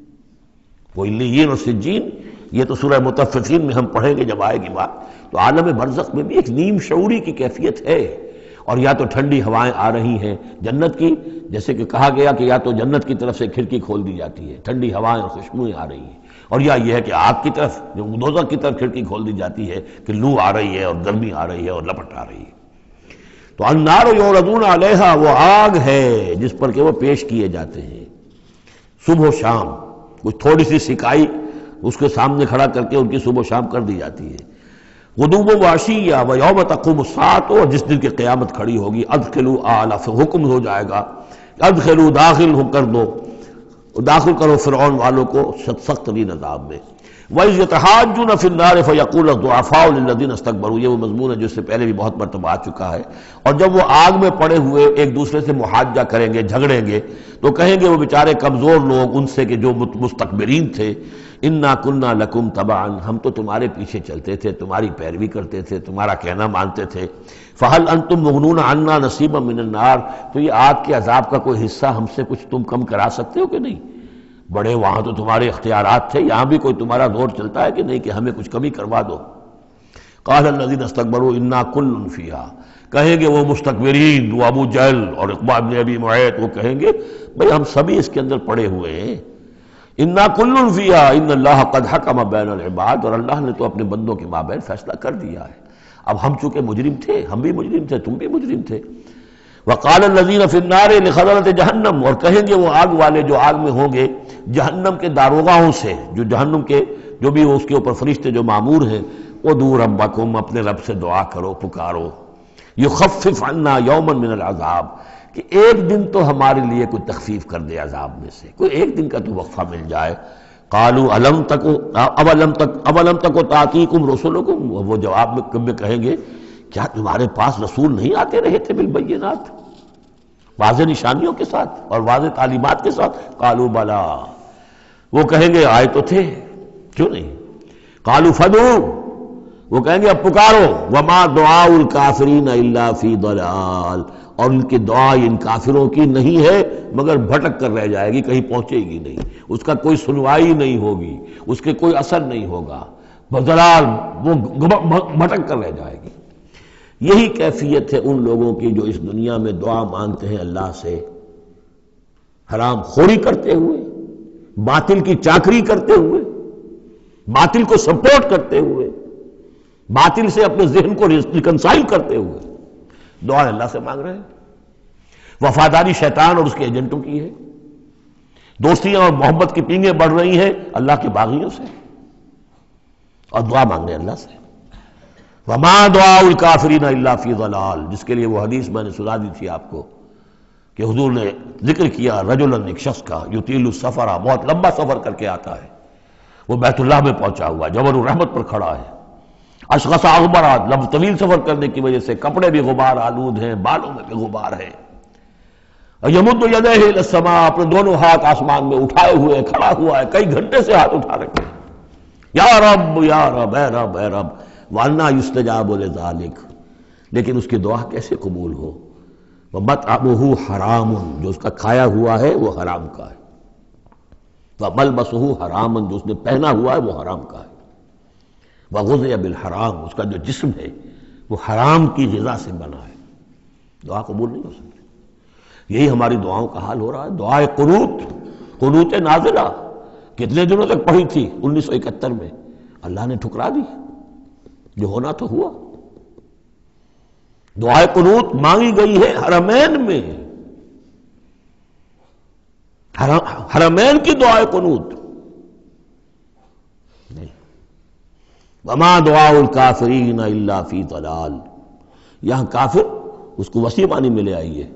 وہ علیین اور سجین یہ تو سورہ مطففین میں ہم پڑھیں گے جب آئے گی بات. تو عالم برزخ میں بھی ایک نیم شعوری کی کیفیت ہے. اور یا تو ٹھنڈی ہوائیں آ رہی ہیں جنت کی، جیسے کہ کہا گیا کہ یا تو جنت کی طرف سے کھڑکی کھول دی جاتی ہے، ٹھنڈی ہوائیں اور خوشبوئیں آ رہی ہیں، اور یا یہ ہے کہ آگ کی طرف جو دوزخ کی طرف کھڑکی کھول دی جاتی ہے کہ لو آ رہی ہے اور گرمی آ رہی ہے اور لپٹ آ رہی ہے. تو النار یعرضون علیہا وہ آگ ہے جس پر کہ وہ پیش کیے جاتے ہیں صبح و شام. کچھ تھوڑی سی سکائی اس کے سامنے کھڑا کر کے ان کی صبح و شام کر دی جاتی ہے. غدوا وعشیا ویوم تقوم الساعۃ. اور جس دن کی قیامت کھڑی ہوگی ادخلوا آل، حکم ہو جائے گا ادخلوا داخل ہو کر دو، داخل کرو فرعون والوں کو سخت ترین عذاب میں. وَإِذْ يَتَحَاجُّونَ فِي النَّارِ فَيَقُولُ الضُّعَفَاءُ لِلَّذِينَ اسْتَكْبَرُوا. یہ وہ مضمون ہے جس سے پہلے بھی بہت مرتبہ آ چکا ہے. اور جب وہ آگ میں پڑے ہوئے ایک دوسرے سے محاجہ کریں گے، جھگڑیں گے، تو کہیں گے وہ بیچارے کمزور لوگ ان سے کہ جو مستکبرین تھے، اِنَّا كُنَّا لَكُمْ تَبَعًا. ہم تو تمہارے پیچھے چلتے تھے، تمہاری پیروی کرتے تھے، تمہارا کہنا مانتے تھے. فَهَلْ أَنْتُمْ مُغْنُونَ عَنَّا نَصِيبًا مِّنَ النَّارِ. تو یہ آگ کے عذاب کا کوئی حصہ ہم سے کچھ تم کم کرا سکتے ہو کہ نہیں؟ بڑے وہاں تو تمہارے اختیارات تھے، یہاں بھی کوئی تمہارا زور چلتا ہے کہ نہیں کہ ہمیں کچھ کمی کروا دو. قال الذين استكبروا انا كل فيها. کہیں گے وہ مستکبرین، وہ ابو جہل اور عقبہ بن ابی معیط، وہ کہیں گے بھئی ہم سبھی اس کے اندر پڑے ہوئے ہیں. انا كل فيها ان الله قد حكم بين العباد. اور اللہ نے تو اپنے بندوں کے مابین فیصلہ کر دیا ہے. اب ہم چونکہ مجرم تھے، ہم بھی مجرم تھے، تم بھی مجرم تھے. وقال الذين في النار لخزنة جہنم. اور کہیں گے وہ آگ والے جو آگ میں ہوں گے جہنم کے داروغاؤں سے، جو جہنم کے جو بھی اس کے اوپر فرشتے جو معمور ہیں، ادعوا ربکم، اپنے رب سے دعا کرو، پکارو، یخفف عنا یوما من العذاب، کہ ایک دن تو ہمارے لیے کوئی تخفیف کر دے عذاب میں سے، کوئی ایک دن کا تو وقفہ مل جائے. قالوا اولم تکو تاتیکم رسلکم. وہ جواب میں کہیں گے کیا تمہارے پاس رسول نہیں آتے رہے تھے بالبینات، واضح نشانیوں کے ساتھ اور واضح تعلیمات کے ساتھ؟ قالوا بلا. وہ کہیں گے آئے تو تھے، کیوں نہیں؟ قالوا فدعوا. وہ کہیں گے اب پکارو. وما دعاء الکافرین الا فی ضلال. اور ان کی دعا ان کافروں کی نہیں ہے مگر بھٹک کر رہ جائے گی، کہیں پہنچے گی نہیں، اس کا کوئی سنوائی نہیں ہوگی، اس کے کوئی اثر نہیں ہوگا، بضلال وہ بھٹک کر رہ جائے گی. یہی کیفیت ہے ان لوگوں کی جو اس دنیا میں دعا مانگتے ہیں اللہ سے، حرام خوری کرتے ہوئے، باطل کی چاکری کرتے ہوئے، باطل کو سپورٹ کرتے ہوئے، باطل سے اپنے ذہن کو ریکنسائل کرتے ہوئے دعا اللہ سے مانگ رہے ہیں. وفاداری شیطان اور اس کے ایجنٹوں کی ہے، دوستیاں اور محبت کی پینگیں بڑھ رہی ہیں اللہ کے باغیوں سے، اور دعا مانگنے اللہ سے۔ وما دعاء الکافرین الا فی ضلال، جس کے لیے وہ حدیث میں نے سنا دی تھی آپ کو کہ حضور نے ذکر کیا رجلا، ایک شخص کا، یطیل السفر، بہت لمبا سفر کر کے آتا ہے، وہ بیت اللہ میں پہنچا ہوا جبل الرحمت پر کھڑا ہے، اشخص اغبرا، لمبا طویل سفر کرنے کی وجہ سے کپڑے بھی غبار آلود ہیں، بالوں میں بھی غبار ہے، یمد یدیہ الی السماء، اپنے دونوں ہاتھ آسمان میں اٹھائے ہوئے کھڑا ہوا ہے، کئی گھنٹے سے ہاتھ اٹھا رکھے ہیں، یا رب یا رب، اے رب اے رب، وَأَنَّىٰ يُسْتَجَابُ لِذَٰلِكَ، لیکن اس کی دعا کیسے قبول ہو؟ وَمَطْعَمُهُ حَرَامٌ، جو اس کا کھایا ہوا ہے وہ حرام کا ہے، وَمَلْبَسُهُ حَرَامٌ، جو اس نے پہنا ہوا ہے وہ حرام کا ہے، وَغُذِيَ بِالْحَرَامِ، اس کا جو جسم ہے وہ حرام کی غذا سے بنا ہے، دعا قبول نہیں ہو سکتی۔ یہی ہماری دعاؤں کا حال ہو رہا ہے۔ دعائے قنوت، قنوت نازلہ کتنے دنوں تک پڑھی تھی 1971 میں، اللہ نے ٹھکرا دی، جو ہونا تو ہوا۔ دعائے قنوت مانگی گئی ہے حرمین میں، حرمین کی دعائے قنوت نہیں۔ وما دعاء الکافرین الا فی ضلال، یہاں کافر اس کو وسیع معنی میں لے آئیے،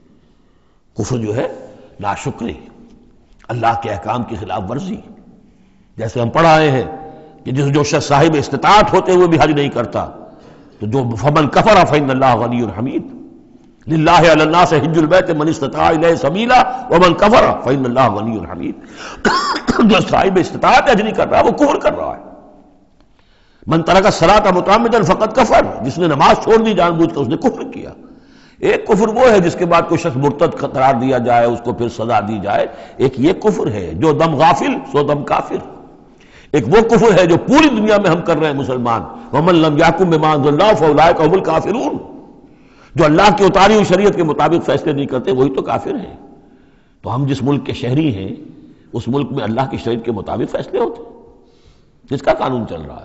کفر جو ہے ناشکری، اللہ کے احکام کی خلاف ورزی، جیسے ہم پڑھ آئے ہیں کہ جو شخص صاحب استطاعت ہوتے ہوئے بھی حج نہیں کرتا، تو جو فمن کفر فإن اللہ غنی حمید، للہ علی الناس حج البیت من استطاع الیہ سبیلا ومن کفر فإن اللہ غنی حمید، جو صاحب استطاعت حج نہیں کر رہا وہ کفر کر رہا ہے۔ من ترک الصلاۃ متعمدا فقد کفر، جس نے نماز چھوڑ دی جان بوجھ کر اس نے کفر کیا۔ ایک کفر وہ ہے جس کے بعد کوئی شخص مرتد قرار دیا جائے، اس کو پھر سزا دی جائے، ایک یہ کفر ہے جو دم غافل سو دم کافر، ایک وہ کفر ہے جو پوری دنیا میں ہم کر رہے ہیں مسلمان، ومن لم یحکم بما انزل اللہ فاولئک هم الکافرون، جو اللہ کی اتاری ہوئی شریعت کے مطابق فیصلے نہیں کرتے وہی تو کافر ہیں۔ تو ہم جس ملک کے شہری ہیں اس ملک میں اللہ کی شریعت کے مطابق فیصلے ہوتے ہیں، جس کا قانون چل رہا ہے،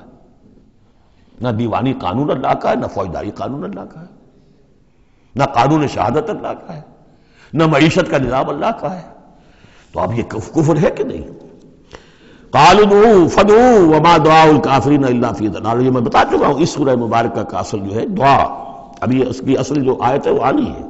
نہ دیوانی قانون اللہ کا ہے، نہ فوجداری قانون اللہ کا ہے، نہ قانون شہادت اللہ کا ہے، نہ معیشت کا نظام اللہ کا ہے۔ تو اب یہ کفر ہے کہ نہیں؟ قالوا ادعوا فادعوا وما دعاء الکافرین الا فی ضلال، یہ میں بتا چکا ہوں، اس سورہ مبارکہ کا اصل جو ہے دعا، ابھی اس کی اصل جو آیت ہے وہ آنی ہے۔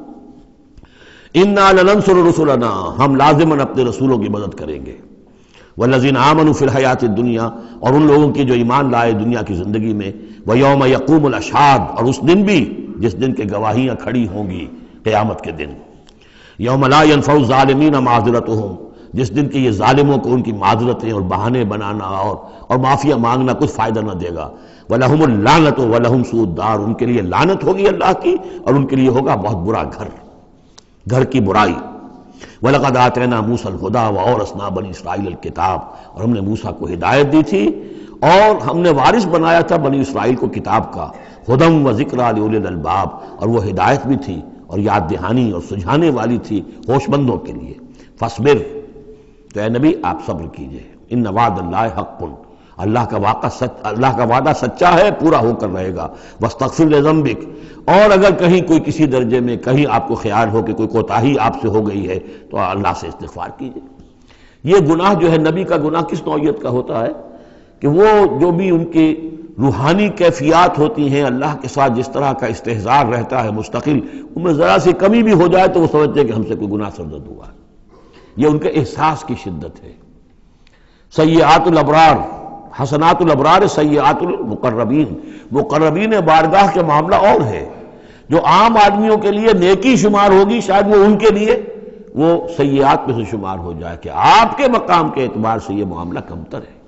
انا لننصر رسلنا، ہم لازماً اپنے رسولوں کی مدد کریں گے، والذین آمنوا فی الحیات الدنیا، اور ان لوگوں کی جو ایمان لائے دنیا کی زندگی میں، ویوم یقوم الاشہاد، اور اس دن بھی جس دن کے گواہیاں کھڑی ہوں گی قیامت کے دن، یوم لا ینفع الظالمین معذرتہم، جس دن کہ یہ ظالموں کو ان کی معذرتیں اور بہانے بنانا اور معافیہ مانگنا کچھ فائدہ نہ دے گا، وَلَهُمُ اللَّعْنَةُ وَلَهُمْ سُوءُ الدَّارِ، ان کے لیے لعنت ہوگی اللہ کی اور ان کے لیے ہوگا بہت برا گھر کی برائی۔ وَلَقَدْ آتَيْنَا مُوسَى الْهُدَىٰ وَأَوْرَثْنَا بَنِي إِسْرَائِيلَ الْكِتَابَ، اور ہم نے موسیٰ کو ہدایت دی تھی اور ہم نے وارث بنایا تھا بنی اسرائیل کو کتاب کا، ہدی وذکریٰ لأولی الالباب، اور وہ ہدایت بھی تھی اور یاد دہانی اور سجھانے والی تھی ہوش مندوں کے لیے۔ فاصبر، تو اے نبی آپ صبر کیجئے، ان وعد اللہ حق، اللہ کا وعدہ سچا ہے، پورا ہو کر رہے گا۔ واستغفر لذنبک، اور اگر کہیں کوئی کسی درجے میں کہیں آپ کو خیال ہو کہ کوئی کوتاہی آپ سے ہو گئی ہے تو اللہ سے استغفار کیجئے۔ یہ گناہ جو ہے نبی کا گناہ کس نوعیت کا ہوتا ہے کہ وہ جو بھی ان کی روحانی کیفیات ہوتی ہیں اللہ کے ساتھ جس طرح کا استحضار رہتا ہے مستقل، ان میں ذرا سی کمی بھی ہو جائے تو وہ سمجھتے ہیں کہ ہم سے کوئی گناہ سرزد ہوا ہے، یہ ان کے احساس کی شدت ہے۔ سیئات الابرار حسنات الابرار سیئات المقربین، مقربین بارگاہ کے معاملہ اور ہے، جو عام آدمیوں کے لیے نیکی شمار ہوگی شاید وہ ان کے لیے وہ سیئات میں سے شمار ہو جائے کہ آپ کے مقام کے اعتبار سے یہ معاملہ کمتر ہے۔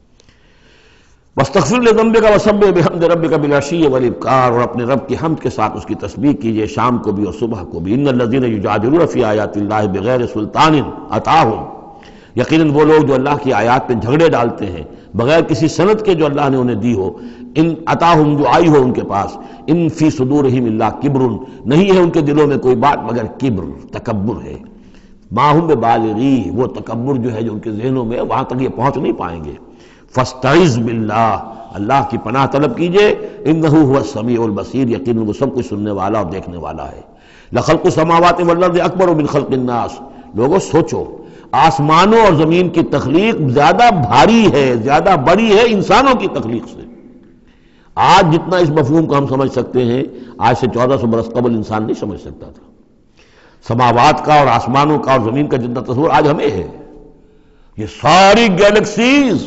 واستغفر لذنبک وسبح بحمد ربک بالعشی والابکار، اور اپنے رب کی حمد کے ساتھ اس کی تسبیح کیجئے شام کو بھی اور صبح کو بھی۔ ان الذین یجادلون فی آیات اللہ بغیر سلطان اتاہم، یقیناً وہ لوگ جو اللہ کی آیات پہ جھگڑے ڈالتے ہیں بغیر کسی سند کے جو اللہ نے انہیں دی ہو، ان اتاہم جو آئی ہو ان کے پاس، ان فی صدورہم الا کبر، نہیں ہے ان کے دلوں میں کوئی بات مگر کبر، تکبر ہے۔ ما ہم ببالغی، وہ تکبر جو ہے جو ان کے ذہنوں میں وہاں تک یہ پہنچ نہیں پائیں گے۔ فاستعذ باللہ، اللہ کی پناہ طلب کیجئے، انہ هو السمیع البصیر، یقیناً وہ سب کچھ سننے والا اور دیکھنے والا ہے۔ لخلق السماوات والارض اکبر من خلق الناس، لوگوں سوچو آسمانوں اور زمین کی تخلیق زیادہ بھاری ہے، زیادہ بڑی ہے انسانوں کی تخلیق سے۔ آج جتنا اس مفہوم کو ہم سمجھ سکتے ہیں، آج سے 1400 برس قبل انسان نہیں سمجھ سکتا تھا۔ سماوات کا اور آسمانوں کا اور زمین کا جتنا تصور آج ہمیں ہے، یہ ساری گیلیکسیز،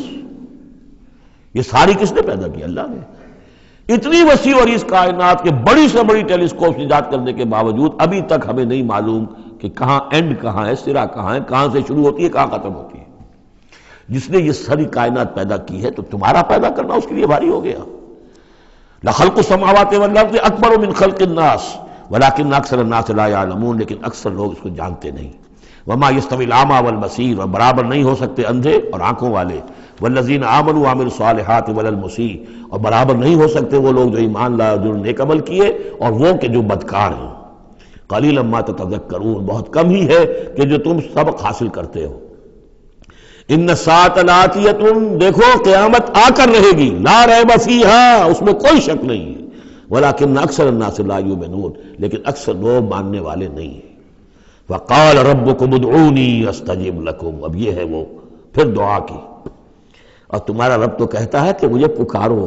یہ ساری کس نے پیدا کی؟ اللہ نے۔ اتنی وسیع اور اس کائنات کے بڑی سے بڑی ٹیلیسکوپ ایجاد کرنے کے باوجود ابھی تک ہمیں نہیں معلوم کہ کہاں اینڈ کہاں ہے، سرا کہاں ہے، کہاں سے شروع ہوتی ہے، کہاں ختم ہوتی ہے۔ جس نے یہ ساری کائنات پیدا کی ہے تو تمہارا پیدا کرنا اس کے لیے بھاری ہو گیا۔ لخلق السماوات والارض اکبر من خلق الناس ولکن اکثر الناس لا یعلمون، لیکن اکثر لوگ اس کو جانتے نہیں۔ وما یستوی الاعمی والبصیر، اور برابر نہیں ہو سکتے اندھے اور آنکھوں والے، والذین آمنوا وعملوا الصالحات ولا المسیء، اور برابر نہیں ہو سکتے وہ لوگ جو ایمان لائے اور جو نیک عمل کیے اور وہ کہ جو بدکار ہیں۔ قلیلا ما تتذکرون، بہت کم ہی ہے کہ جو تم سبق حاصل کرتے ہو۔ ان الساعۃ لآتیۃ، دیکھو قیامت آ کر رہے گی، لا ریب فیہا، اس میں کوئی شک نہیں ہے، ولکن اکثر الناس لا یؤمنون، لیکن اکثر لوگ ماننے والے نہیں ہیں۔ وقال ربکم ادعونی استجب لکم، اب یہ ہے وہ پھر دعا کی، اور تمہارا رب تو کہتا ہے کہ مجھے پکارو،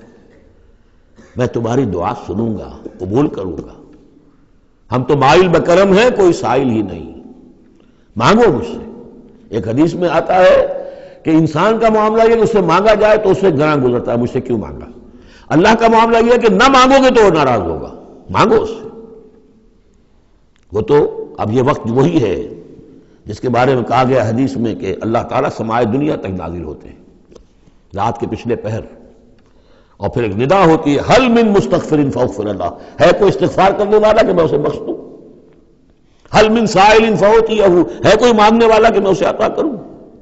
میں تمہاری دعا سنوں گا، قبول کروں گا۔ ہم تو مائل بکرم ہیں، کوئی سائل ہی نہیں، مانگو مجھ سے۔ ایک حدیث میں آتا ہے کہ انسان کا معاملہ یہ کہ اس سے مانگا جائے تو اس سے گراں گزرتا ہے، مجھ سے کیوں مانگا۔ اللہ کا معاملہ یہ ہے کہ نہ مانگو گے تو وہ ناراض ہوگا، مانگو اس سے۔ وہ تو اب یہ وقت وہی ہے جس کے بارے میں کہا گیا حدیث میں کہ اللہ تعالیٰ سمائے دنیا تک نازل ہوتے ہیں رات کے پچھلے پہر، اور پھر ایک ندا ہوتی ہے حل من مستغفر فاغفر اللہ، ہے کوئی استغفار کرنے والا کہ میں اسے بخش دوں؟ حل من سائل فاعطیہ، ہے کوئی مانگنے والا کہ میں اسے عطا کروں؟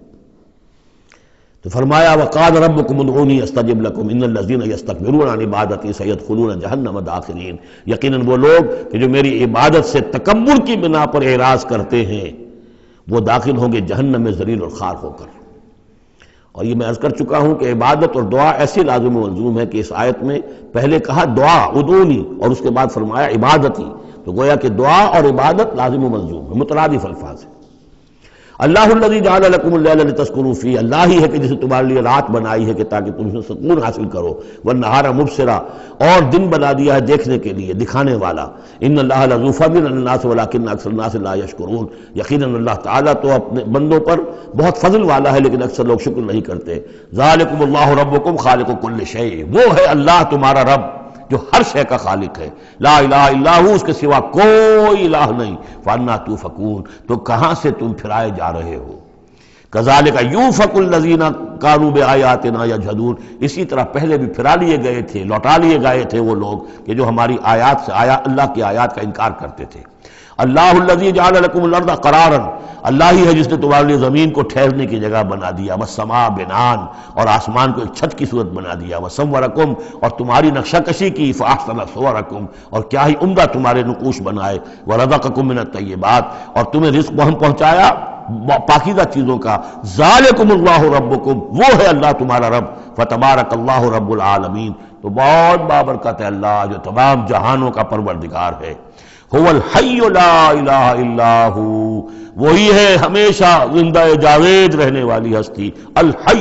تو فرمایا وقال ربکم ادعونی استجب لکم ان الذین یستکبرون عن عبادتی سیدخلون جہنم داخرین، یقیناً وہ لوگ کہ جو میری عبادت سے تکبر کی بنا پر اعراض کرتے ہیں وہ داخل ہوں گے جہنم میں ذلیل اور خوار ہو کر۔ اور یہ میں عرض کر چکا ہوں کہ عبادت اور دعا ایسی لازم و ملزوم ہے کہ اس آیت میں پہلے کہا دعا ادعونی اور اس کے بعد فرمایا عبادتی، تو گویا کہ دعا اور عبادت لازم و ملزوم ہے، مترادف الفاظ ہیں۔ اللہ الذی جعل لکم اللیل لتسکنوا فیہ، اللہ ہی ہے کہ جس نے تمہارے لیے رات بنائی ہے کہ تاکہ تم اس میں سکون حاصل کرو، والنہار مبصرا، اور دن بنا دیا ہے دیکھنے کے لیے، دکھانے والا۔ ان اللہ لذو فضل علی الناس ولکن اکثر الناس لا یشکرون، یقیناً اللہ تعالیٰ تو اپنے بندوں پر بہت فضل والا ہے لیکن اکثر لوگ شکر نہیں کرتے۔ ذالکم اللہ ربکم خالق کل شیء، وہ ہے اللہ تمہارا رب جو ہر شے کا خالق ہے، لا الہ الا ہو، اس کے سوا کوئی الہ نہیں، فانا توفکون، تو کہاں سے تم پھرائے جا رہے ہو۔ کذالک یوفک الذین کانوا بآیاتنا یجحدون، اسی طرح پہلے بھی پھرا لیے گئے تھے، لوٹا لیے گئے تھے وہ لوگ کہ جو ہماری آیات سے اللہ کی آیات کا انکار کرتے تھے۔ اللہ الذی جعل لکم الارض قرارا، اللہ ہی ہے جس نے تمہارے لیے زمین کو ٹھہرنے کی جگہ بنا دیا، والسماء بناء، اور آسمان کو ایک چھت کی صورت بنا دیا، وصورکم، اور تمہاری نقشہ کشی کی، فاحسن صورکم، اور کیا ہی عمدہ تمہارے نقوش بنائے، ورزقکم من الطیبات، اور تمہیں رزق ہم پہنچایا پاکیزہ چیزوں کا۔ ذالکم اللہ ربکم، وہ ہے اللہ تمہارا رب، فتبارک اللہ رب العالمین، تو بہت بابرکت ہے اللہ جو تمام جہانوں کا پروردگار ہے۔ هو الحی لا الہ الا ہو، وہی ہے ہمیشہ زندہ جاوید رہنے والی ہستی، الحی،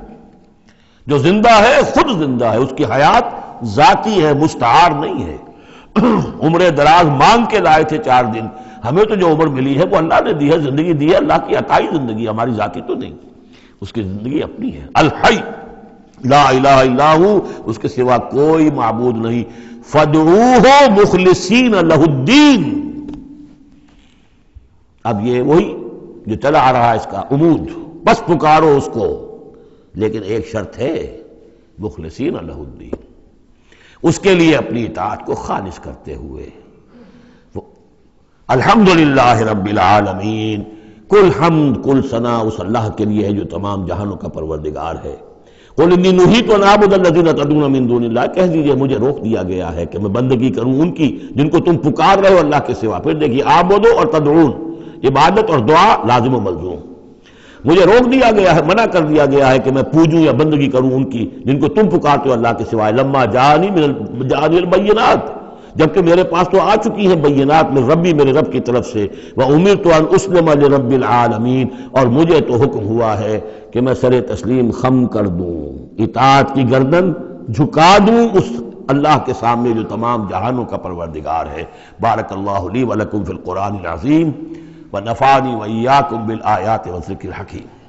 جو زندہ ہے، خود زندہ ہے، اس کی حیات ذاتی ہے، مستعار نہیں ہے۔ عمر دراز مانگ کے لائے تھے 4 دن، ہمیں تو جو عمر ملی ہے وہ اللہ نے دی ہے، زندگی دی ہے، اللہ کی عطائی زندگی، ہماری ذاتی تو نہیں، اس کی زندگی اپنی ہے۔ الحی لا الہ الا ہو، اس کے سوا کوئی معبود نہیں، فادعوہ مخلصین لہ الدین۔ اب یہ وہی جو چلا آ رہا ہے اس کا عمود، بس پکارو اس کو، لیکن ایک شرط ہے، مخلصین لہ الدین، اس کے لیے اپنی اطاعت کو خالص کرتے ہوئے۔ الحمدللہ رب العالمین، کل حمد کل ثنا اس اللہ کے لیے ہے جو تمام جہانوں کا پروردگار ہے۔ قل انی نہیت ان اعبد الذین تدعون من دون اللہ، کہہ دیجئے مجھے روک دیا گیا ہے کہ میں بندگی کروں ان کی جن کو تم پکار رہے ہو اللہ کے سوا۔ پھر دیکھیے اعبدو اور تدعون، عبادت اور دعا لازم و ملزوم۔ مجھے روک دیا گیا ہے، منع کر دیا گیا ہے کہ میں پوجوں یا بندگی کروں ان کی جن کو تم پکارتے ہو اللہ کے سوائے۔ لما جانی البینات، جبکہ میرے پاس تو آ چکی ہیں بینات میں ربی، میرے رب کی طرف سے، وَأُمِرْتُ أَنْ أُسْلِمَ لِرَبِّ الْعَالَمِينَ، اور مجھے تو حکم ہوا ہے کہ میں سر تسلیم خم کر دوں، اطاعت کی گردن جھکا دوں اس اللہ کے سامنے جو تمام جہانوں کا پروردگار ہے۔ بارک اللہ لی ولکم فی القرآن العظیم ونفعنی وإیاکم بالآیات والذکر الحکیم۔